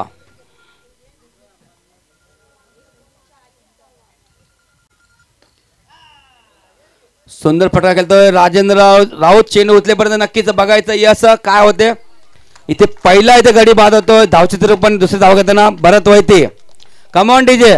सुंदर फटका खेळतोय राजेंद्र राऊत. चेंडू उचलेपर्यंत नक्कीच बघायचं यस काय होते. इथे पहिला इथे गडी बाद होतोय. धावचित्र पण दुसरी धाव घेताना भरत वैते. Come on DJ.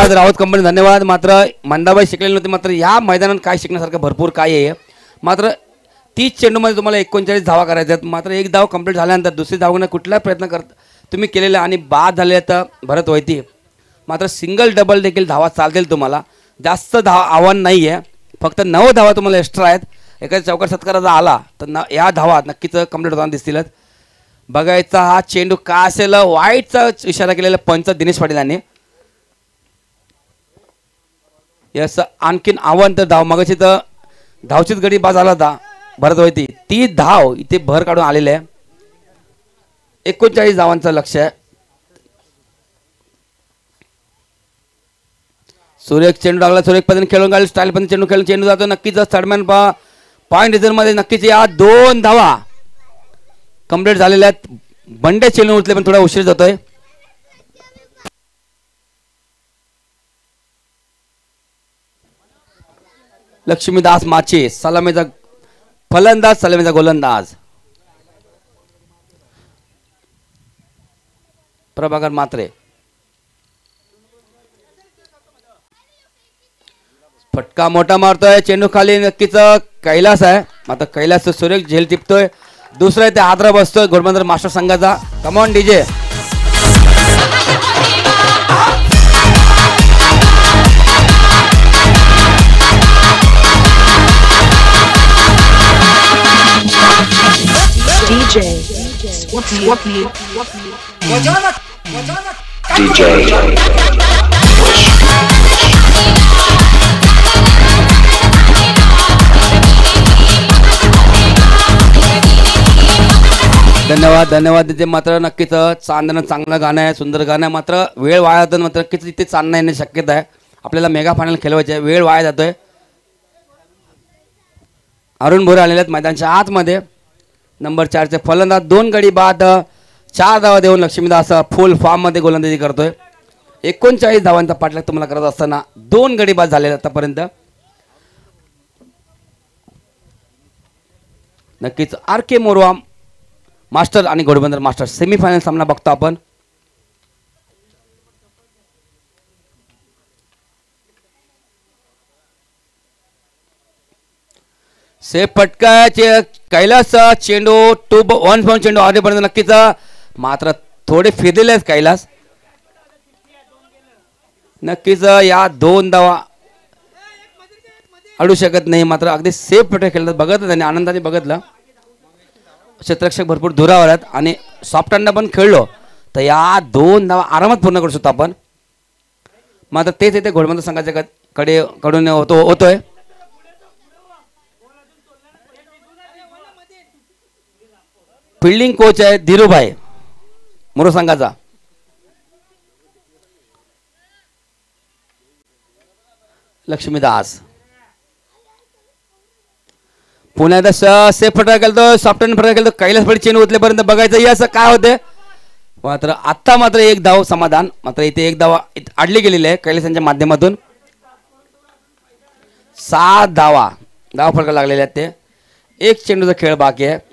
धन्यवाद राऊत कंपनी धन्यवाद. मात्र मंदाबाई शिकलेली नव्हती, मात्र या मैदानात काय शिकण्यासारखं भरपूर काय आहे. मात्र तीस चेंडूमध्ये तुम्हाला एकोणचाळीस धावा करायच्या आहेत. मात्र एक धाव कंप्लीट झाल्यानंतर दुसरी धावण्याचा कुठलाच प्रयत्न कर तुम्ही केलेला आणि बाद झाले तर भरत व्हायती. मात्र सिंगल डबल देखील धावा चालतील तुम्हाला. जास्त धावा आव्हान नाही आहे, फक्त नऊ धावा तुम्हाला एक्स्ट्रा आहेत. एखाद्या चौकार सत्काराचा आला तर न या धावा नक्कीच कंप्लीट होताना दिसतीलच. बघायचा हा चेंडू का असेल, वाईटचा इशारा केलेला पंच दिनेश पाटील यांनी. याचं आणखीन आव्हान तर धाव मगाशी तर धावचीच गडी बाद झाला होता भरत व्हायती. ती धाव इथे भर काढून आलेले आहे. एकोणचाळीस धावांचं लक्ष आहे. सुरेख चेंडू लागला, सुरेख पद्धतीने खेळून गाडी स्टाईल पण चेंडू खेळून चेंडू जातो. नक्कीच थर्डमॅन पा पॉईंट रिझर्व मध्ये नक्कीच या दोन धावा कंप्लीट झालेल्या आहेत. बंडे चेंडू उचले पण थोडा उशीर जातोय. लक्ष्मीदास माचे सलामीचा फलंदाज, सलामीचा गोलंदाज. प्रभाकर मात्रे फटका मोठा मारतोय. चेंडू खाली नक्कीच कैलास आहे. आता कैलास सुरेख झेल टिपतोय. दुसरा ते आद्रा बसतोय घोडबंदर मास्टर संघाचा. Come on DJ. D J Swapnil. D J धन्यवाद धन्यवाद. तिथे मात्र नक्कीच चांदणं चांगलं गाणं आहे, सुंदर गाणं आहे. मात्र वेळ वाया जातो. मात्र नक्कीच तिथे चांदणं येण्याची शक्यता आहे. आपल्याला मेगा फायनल खेळवायचे आहे, वेळ वाया जातोय. अरुण भोरे आलेले आहेत मैदानाच्या आतमध्ये. नंबर चारचे फलंदाज दोन गडी बाद चार धावा देऊन लक्ष्मीदास फुल फॉर्ममध्ये गोलंदाजी करतोय. एकोणचाळीस धावांचा पाठलाग तुम्हाला करत असताना दोन गडी बाद झालेले आतापर्यंत. नक्कीच आर के मोरवा मास्टर आणि घोडबंदर मास्टर सेमीफायनल सामना बघतो आपण. सेफ फटका कैलास चेंडू टू वन पॉईंट चेंडू आधीपर्यंत नक्कीच. मात्र थोडे फिरलेले आहेत कैलास. नक्कीच या दोन धावा अडू शकत नाही. मात्र अगदी सेफ फटका खेळतात. बघत त्यांनी आनंदाने बघितलं. क्षेत्ररक्षक भरपूर दुरावर आहेत आणि सॉफ्ट अंडा पण खेळलो तर या दोन धावा आरामात पूर्ण करू शकतो आपण. मात्र तेच इथे घोडबंदर संघाच्या कडे कडून होतो होतोय. फिल्डिंग कोच आहे धीरूभाई मोरो संघाचा. लक्ष्मीदास पुण्यात सेफ फटका केलतो, सॉफ्ट फटका केलतो. कैलास पडी चेंडू उचलेपर्यंत बघायचं या असं काय होते. मात्र आत्ता मात्र एक धाव समाधान. मात्र इथे एक धावा आडली गेलेली आहे कैलासांच्या माध्यमातून. सात धावा धाव फटका लागलेले आहेत. ते एक चेंडूचा खेळ बाकी आहे.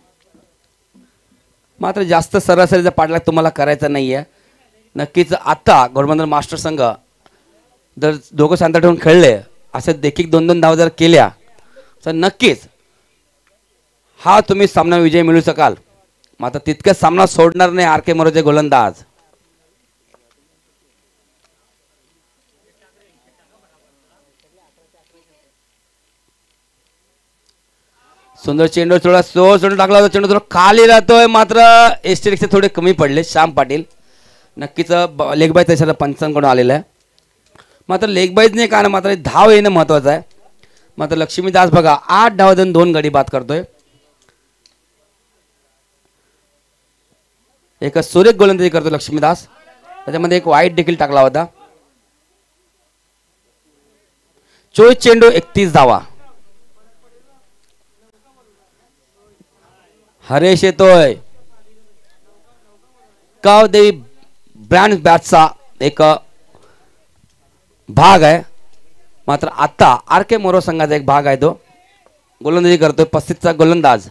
मात्र जास्त सरासरीचा पाठलाग तुम्हाला करायचा नाही आहे. नक्कीच आत्ता घोडबंदर मास्टर संघ जर दोघं शांत ठेवून खेळले असे देखील दोन दोन धावा जर केल्या तर नक्कीच हा तुम्ही सामना विजय मिळू शकाल. मात्र तितक्याच सामना सोडणार नाही आर के मोरोचे गोलंदाज. सुंदर चेंडू थोडा स्लो चेंडू टाकला होता. चेंडू थोडा खाली राहतोय. मात्र एस्टेरिक्स थोडे कमी पडले. श्याम पाटील नक्कीच लेग बाय त्याच्या पंचांकडून आलेला आहे. मात्र लेग बाईज नाही कारण मात्र धाव येणं महत्वाचं आहे. मात्र लक्ष्मीदास बघा आठ धाव देऊन दोन गडी बाद करतोय. एक सुरेख गोलंदाजी करतो लक्ष्मीदास. त्याच्यामध्ये एक वाईट देखील टाकला होता. चोवीस चेंडू एकतीस धावा. हरेश येतोय. कावदेवी ब्रँड बॅटचा एक भाग आहे. मात्र आता आर के मोरो संघाचा एक भाग आहे. तो गोलंदाजी करतोय पस्तीसचा गोलंदाज.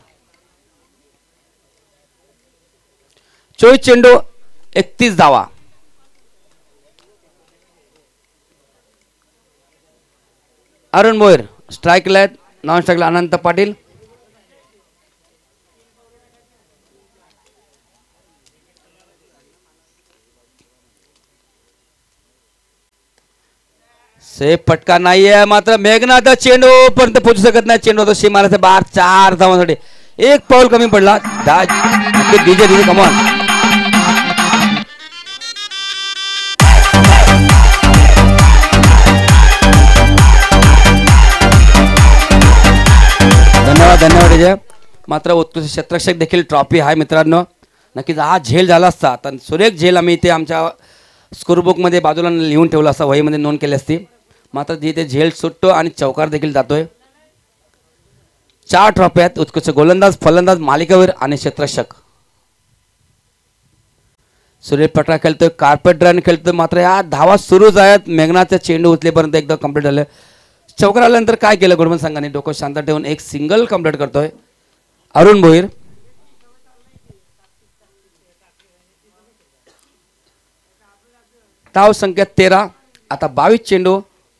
चोवीस चेंडू एकतीस धावा. अरुण भोईर स्ट्राईकला आहेत, नॉन स्ट्राईकला अनंत पाटील. सेफ फटका नाहीये, मात्र मेघनाथ चेंडू पर्यंत पोहोचू शकत नाही. चेंडू होतो सीमारेषे बार. चार धावांसाठी एक पाऊल कमी पडला. DJ DJ come on. धन्यवाद धन्यवाद डीजे. मात्र उत्कृष्ट क्षेत्ररक्षक देखील ट्रॉफी आहे मित्रांनो. नक्कीच हा झेल झाला असता तर सुरेख झेल आम्ही इथे आमच्या स्कोरबुकमध्ये बाजूला लिहून ठेवला असता, वहीमध्ये नोंद केली असती. मात्र तिथे झेल सुटतो आणि चौकार देखील जातोय. चार ट्रॉफी आहेत, उत्कृष्ट गोलंदाज, फलंदाज, मालिकावीर आणि क्षेत्ररक्षक. सुरेश पटरा खेळतोय, कार्पेट रन खेळतोय. मात्र या धावा सुरूच आहेत. मेघनाथचा चेंडू उचलेपर्यंत एकदा कंप्लीट झालं. चौकार आल्यानंतर काय केलं गोडमन संघाने, डोकं शांत ठेवून एक सिंगल कंप्लीट करतोय अरुण भोईर. धाव संख्या तेरा. आता बावीस चेंडू.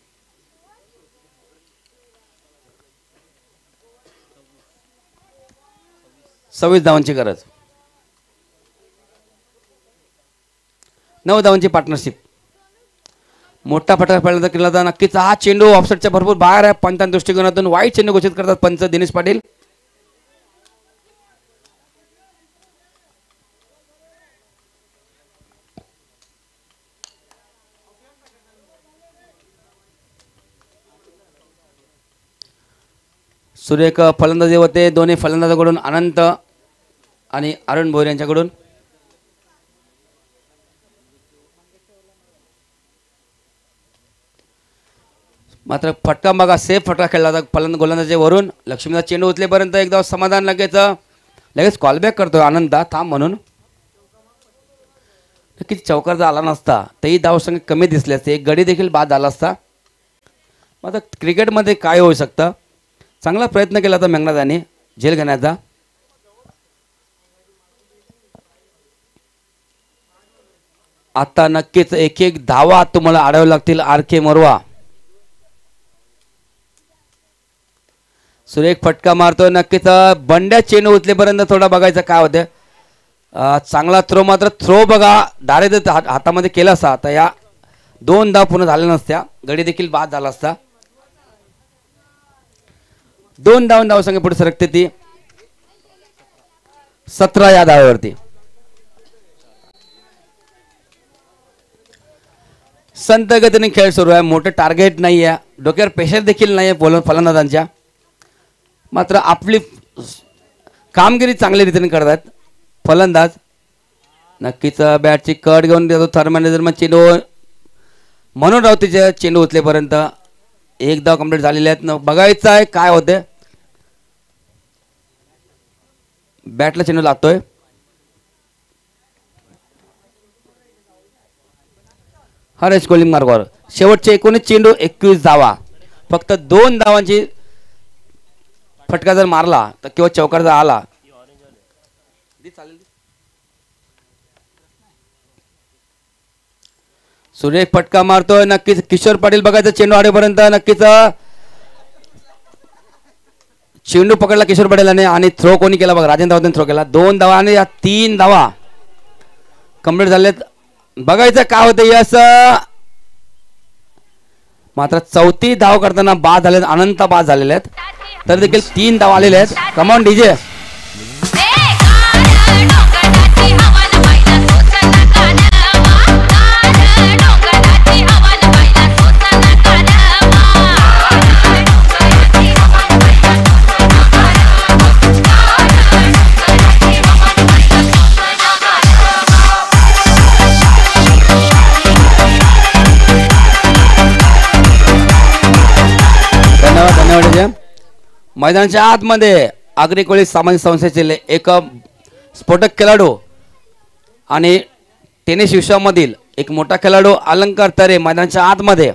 सव्वीस धावांची गरज. नऊ धावांची पार्टनरशिप. मोठा फटका खेळला केला तर नक्कीच हा चेंडू ऑफसेटच्या भरपूर बाहेर आहे. पंचांच्या दृष्टिकोनातून वाईट चेंडू घोषित करतात पंच दिनेश पाटील. सुरेख फलंदाजी होते दोन्ही फलंदाजाकडून, अनंत आणि अरुण भोईर यांच्याकडून. मात्र फटका बघा, सेफ फटका खेळला जातो फलंदाज गोलंदाजे वरून. लक्ष्मीचा चेंडू उचलेपर्यंत एकदा समाधान, लगेच लगेच कॉलबॅक करतोय आनंदा थांब म्हणून. नक्कीच चौकार जर आला नसता तेही धावसंख्या कमी दिसले असते, एक गडी देखील बाद झाला असता. मात्र क्रिकेटमध्ये काय होऊ शकतं, चांगला प्रयत्न केला होता मेघनाथाने झेल घेण्याचा. आता नक्कीच एक एक धावा तुम्हाला आढावे लागतील. आर के मोरवा सुरेख फटका मारतोय. नक्कीच बंड्या चेंडू उचलेपर्यंत थोडा बघायचं काय होतं. चांगला थ्रो, मात्र थ्रो बघा डायरेक्ट हातामध्ये केला असता तर या दोन धाव पूर्ण झाल्या नसत्या, गडी देखील बाद झाला असता. दोन धाव धाव संख्या पुढे सरकते ती सतरा या धावेवरती. संत गतीने खेळ सुरू आहे. मोठे टार्गेट नाही आहे, डोक्यावर प्रेशर देखील नाही आहे फलंदाजांच्या. मात्र आपली कामगिरी चांगल्या रीतीने करतात फलंदाज. नक्कीच बॅटची कट घेऊन देतो थर्ड मॅनेजर. मग चेंडू म्हणून रावतीचे चेंडू उचलेपर्यंत एक धाव कंप्लीट झालेले आहेत. बघायचं आहे काय होते. बॅटला चेंडू लागतोय. हरेश कोलिंग मार्गावर शेवटचे एकोणीस चेंडू एकवीस धावा. फक्त दोन धावांची फटका जर मारला तर किंवा चौकार जर आला सुरेख फटका मारतोय. नक्कीच किशोर पाटील बघायचं चेंडू आडेपर्यंत. नक्कीच चेंडू पकडला किशोर पाटीलने आणि थ्रो कोणी केला बघा, राजेंद्र राऊतांनी थ्रो केला. दोन धावा आणि या तीन धावा कंप्लीट झालेत. बघायचं काय होतं यस. मात्र चौथी धाव करताना बाद झाले, अनंत बाद झालेले आहेत. तर देखील तीन धाव आलेले आहेत. Come on DJ. धन्यवाद धन्यवाद डीजे. मैदानाच्या आतमध्ये आगरी कोळी सामाजिक संस्थेचे एक स्फोटक खेळाडू आणि टेनिस विश्वामधील एक मोठा खेळाडू अलंकार तरे मैदानाच्या आतमध्ये.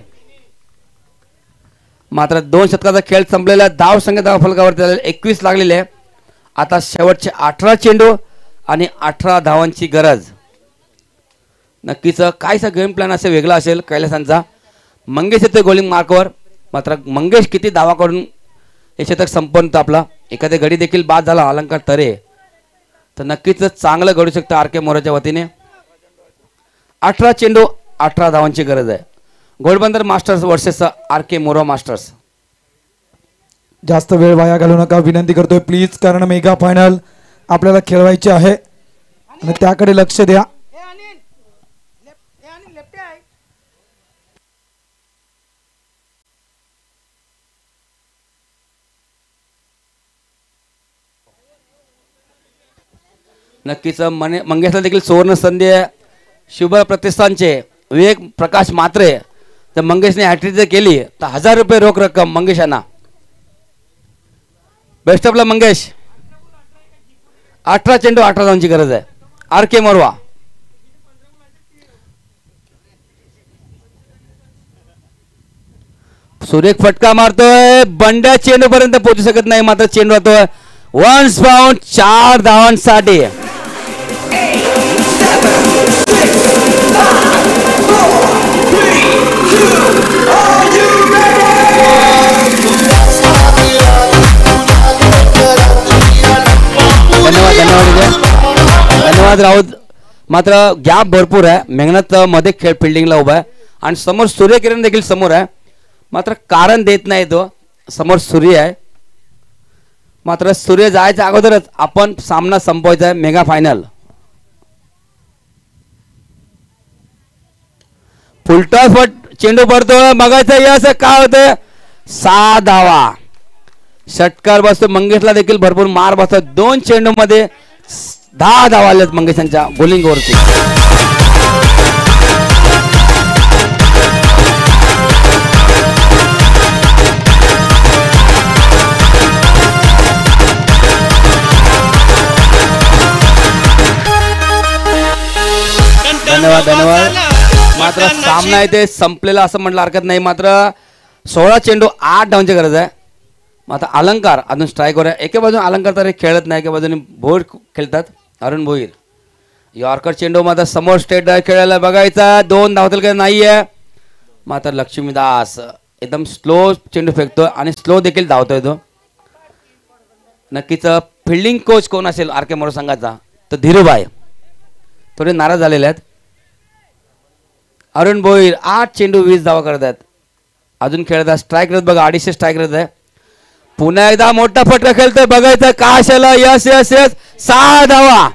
मात्र दोन शतकाचा खेळ संपलेला. धाव संख्या धाव फलकावरती एकवीस लागलेले आहे. आता शेवटचे अठरा चेंडू आणि अठरा धावांची गरज. नक्कीच काहीसा गेम प्लॅन असे वेगळा असेल कैलासांचा. मंगेश येते गोलिंग मार्कवर. मात्र मंगेश किती दावा करून हे शतक संपन्न होतं आपला. एखाद्या गडी देखील बाद झाला अलंकार तरे तर नक्कीच चांगलं घडू शकतं आर के मोराच्या वतीने. अठरा चेंडू अठरा धावांची गरज आहे. Ghodbandar masters versus R K Mora masters. जास्त वेळ वाया घालू नका विनंती करतोय प्लीज, कारण मेगा फायनल आपल्याला खेळवायची आहे आणि त्याकडे लक्ष द्या. नक्कीच मने मंगेशला देखील सुवर्ण संधी आहे. शुभ प्रतिष्ठानचे विवेक प्रकाश मात्रे तर मंगेशने हॅट्रिक जर केली तर हजार रुपये रोख रक्कम मंगेशांना. बेस्ट ऑफला मंगेश. अठरा चेंडू अठरा धावांची गरज आहे. R K Morwa. सुरेख फटका मारतोय, बंड्या चेंडू पर्यंत पोहोचू शकत नाही, मात्र चेंडू राहतोय वन्स बाउंड चार धावांसाठी. धन्यवाद धन्यवाद धन्यवाद राऊत. मात्र गॅप भरपूर आहे. मेहनत मध्ये खेळ फिल्डिंगला उभा आहे आणि समोर सूर्यकिरण देखील समोर आहे, मात्र कारण देत नाही तो. समोर सूर्य आहे, मात्र सूर्य जायच्या अगोदरच आपण सामना संपवायचा आहे. Mega final. फुलटॉस फट चेंडू पडतो, बघायचं यस काय होतं. सहा धावा. षटकार बसतो. मंगेशला देखील भरपूर मार बसतो. दोन चेंडू मध्ये दहा धावा आल्यात मंगेशांच्या बॉलिंग वरती. धन्यवाद धन्यवाद. मात्र सामना इथे संपलेला असं म्हटलं हरकत नाही. मात्र सोळा चेंडू आठ धावांची गरज आहे. मात्र अलंकार अजून स्ट्राईकवर आहे. एके बाजूने अलंकार तर खेळत नाही, एके बाजूने भोईर खेळतात अरुण भोईर. यॉर्कर चेंडू मात्र समोर स्टेट खेळायला बघायचा. दोन धावतील का नाही आहे. मात्र लक्ष्मीदास एकदम स्लो चेंडू फेकतो आणि स्लो देखील धावतोय तो. नक्कीच फिल्डिंग कोच कोण असेल आर के मोरा संघाचा तर धीरूभाई थोडे नाराज झालेले आहेत. अरुण भोईर आठ चेंडू वीस धावा करत आहेत. अजून खेळत आहे. स्ट्राईक रेट बघा अडीचशे स्ट्राईक रेट आहे. पुन्हा एकदा मोठा फटका खेळतोय बघायचं काश आला. यस यस यस सहा धावा.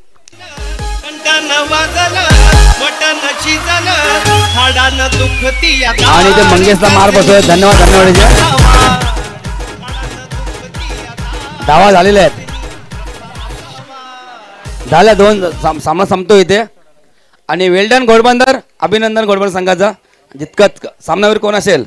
आणि ते मंगेशला मार बसतोय. धन्यवाद धन्यवाद. धावा झालेल्या आहेत. झाल्या दोन. सामना संपतो इथे आणि वेल्डन घोडबंदर. अभिनंदन घोडबंदर संघाचा. जितकं सामनावीर कोण असेल.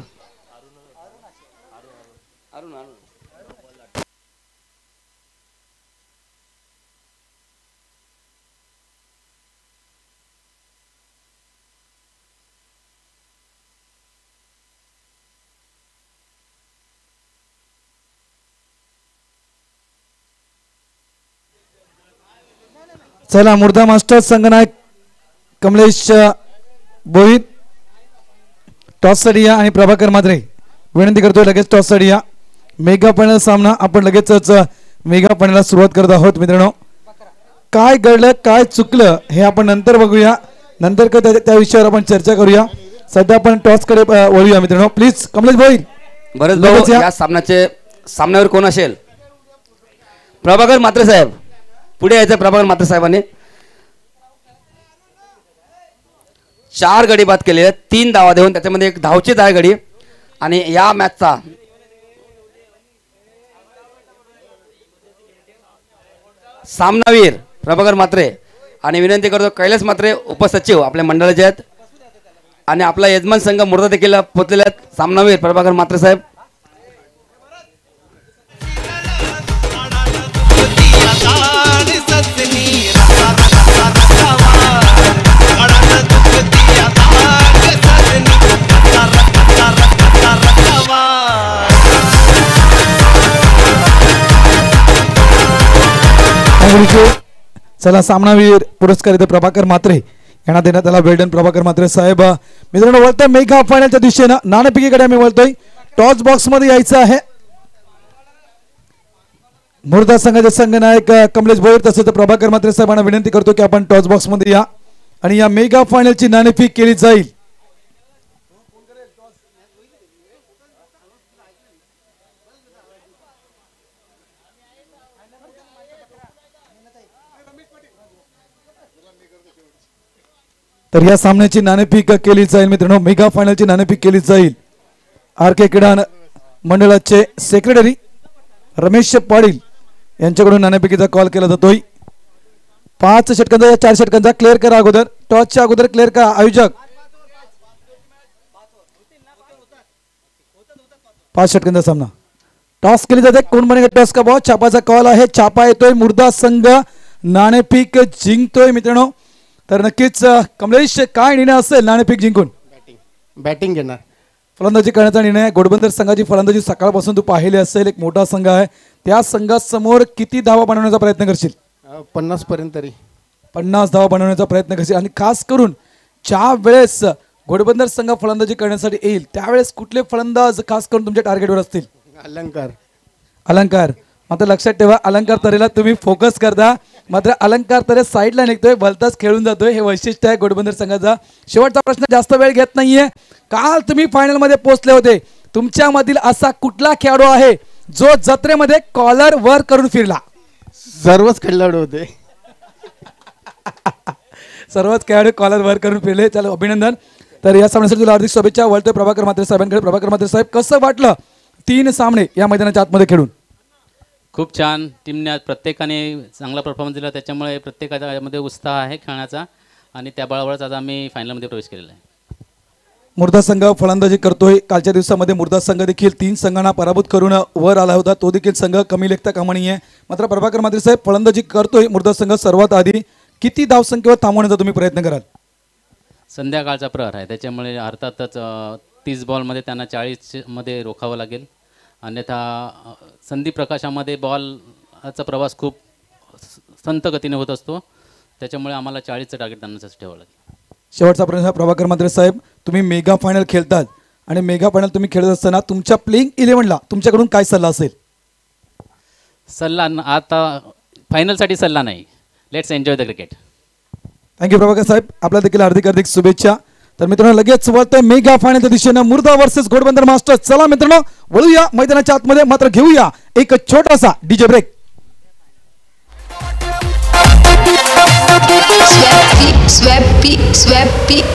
चला मुर्दा मास्टर्स संघनायक कमलेश भोईर टॉस साठी या आणि प्रभाकर मात्रे विनंती करतोय लगेच टॉस साठी या. मेगा फायनल सामना आपण लगेचच मेगा फायनलला सुरुवात करत आहोत. मित्रांनो काय घडलं काय चुकलं हे आपण नंतर बघूया. नंतर का त्या विषयावर आपण चर्चा करूया. सध्या आपण टॉस कडे वळूया मित्रांनो. प्लीज कमलेश भोईर. बरंच या सामन्याचे सामन्यावर कोण असेल. प्रभाकर मात्रे साहेब पुढे यायचं. प्रभाकर मात्रे साहेबांनी चार गडी बाद केले आहेत. तीन धावा देऊन त्याच्यामध्ये एक धावची आहे गडी. आणि या मॅचचा सामनावीर प्रभाकर मात्रे. आणि विनंती करतो कैलास मात्रे उपसचिव आपल्या मंडळाचे आहेत आणि आपला यजमान संघ मुर्दा देखील पोचलेले आहेत. सामनावीर प्रभाकर मात्रे साहेब. चला सामनावीर पुरस्कार इथे प्रभाकर मात्रे यांना देण्यात आला. वेल्डन प्रभाकर मात्रे साहेब. मित्रांनो वळतोय मेगा फायनलच्या दिशेनं. नाणेफेकीकडे आम्ही वळतोय. टॉस बॉक्स मध्ये यायचं आहे. मुर्दा संघाचे संघनायक कमलेश भोईर तसेच प्रभाकर म्हात्रे साहेबांना विनंती करतो की आपण टॉस बॉक्स मध्ये या आणि या मेगा फायनलची नाणेफेक केली जाईल. तर या सामन्याची नाणेफेक केली जाईल मित्रांनो. मेगा फायनलची नाणेफेक केली जाईल. आर के क्रीडा मंडळाचे सेक्रेटरी रमेश पाटील यांच्याकडून नाणेफेकीचा कॉल केला जातोय. पाच षटकांचा या चार षटकांचा क्लिअर करा अगोदर. टॉसच्या अगोदर क्लिअर करा आयोजक. पाच षटकांचा सामना टॉस केली जाते. कोण बनेगा टॉस का बॉल. छापाचा कॉल आहे. छापा येतोय. मुर्दा संघ नाणेफेक जिंकतोय मित्रांनो. तर नक्कीच कमलेश काय निर्णय असेल नाणेफेक जिंकून. बॅटिंग घेणार. फलंदाजी करण्याचा निर्णय. घोडबंदर संघाची फलंदाजी सकाळपासून तू पाहिली असेल. एक मोठा संघ आहे. त्या संघासमोर किती धावा बनवण्याचा प्रयत्न करशील. पन्नास पर्यंत तरी. पन्नास धावा बनवण्याचा प्रयत्न करशील. आणि खास करून ज्या वेळेस घोडबंदर संघ फलंदाजी करण्यासाठी येईल त्यावेळेस कुठले फलंदाज खास करून तुमच्या टार्गेटवर असतील. अलंकार. अलंकार. मात्र लक्षात ठेवा अलंकार तरेला तुम्ही फोकस करता. मात्र अलंकार तरे साईडला निघतोय. भलताच खेळून जातोय. हे वैशिष्ट्य आहे घोडबंदर संघाचा. शेवटचा प्रश्न जास्त वेळ घेत नाहीये. काल तुम्ही फायनल मध्ये पोहोचले होते. तुमच्यामधील असा कुठला खेळाडू आहे जो जत्रेमध्ये कॉलर वर करून फिरला. सर्वच खेळाडू होते. सर्वच खेळाडू कॉलर वर करून फिरले. चला अभिनंदन. तर या सामन्यासाठी तुला हार्दिक शुभेच्छा. वळतोय प्रभाकर म्हात्रे साहेबांकडे. प्रभाकर म्हात्रे साहेब कसं वाटलं तीन सामने या मैदानाच्या आतमध्ये खेळून. खूप छान. टीमने प्रत्येकाने चांगला परफॉर्मन्स दिला त्याच्यामुळे प्रत्येकामध्ये उत्साह आहे खेळण्याचा आणि त्या बळावरच आज आम्ही फायनलमध्ये प्रवेश केलेला आहे. मुर्दा संघ फलंदाजी करतोय. कालच्या दिवसामध्ये मुर्दा संघ देखील तीन संघांना पराभूत करून वर आला होता. तो देखील संघ कमी लेखता कामा नये. मात्र प्रभाकर म्हात्रे साहेब फलंदाजी करतोय मुर्दा संघ. सर्वात आधी किती धावसंख्येवर थांबवण्याचा तुम्ही प्रयत्न कराल. संध्याकाळचा प्रहर आहे त्याच्यामुळे अर्थातच तीस बॉलमध्ये त्यांना चाळीसमध्ये रोखावं लागेल. अन्यथा संदीप प्रकाशामध्ये बॉलचा प्रवास खूप संत गतीने होत असतो त्याच्यामुळे आम्हाला चाळीसचं टार्गेट त्यांना ठेवावं लागेल. शेवटचा प्रश्न प्रभाकर म्हात्रे साहेब. तुम्ही मेगा फायनल खेळतात आणि मेगा फायनल तुम्ही खेळत असताना तुमच्या प्लेइंग इलेव्हनला तुमच्याकडून काय सल्ला असेल. सल्ला आता फायनलसाठी सल्ला नाही. Let's enjoy the cricket. Thank you Prabhakar साहेब. आपल्या देखील हार्दिक हार्दिक शुभेच्छा. तर मित्रांनो लगेच वळतंय मेगा फायनलच्या दिशेनं मुर्दा वर्सेस घोडबंदर मास्टर्स. चला मित्रांनो वळूया मैदानाच्या आतमध्ये. मात्र घेऊया एक छोटासा DJ break. Swap beat, swap beat, swap beat.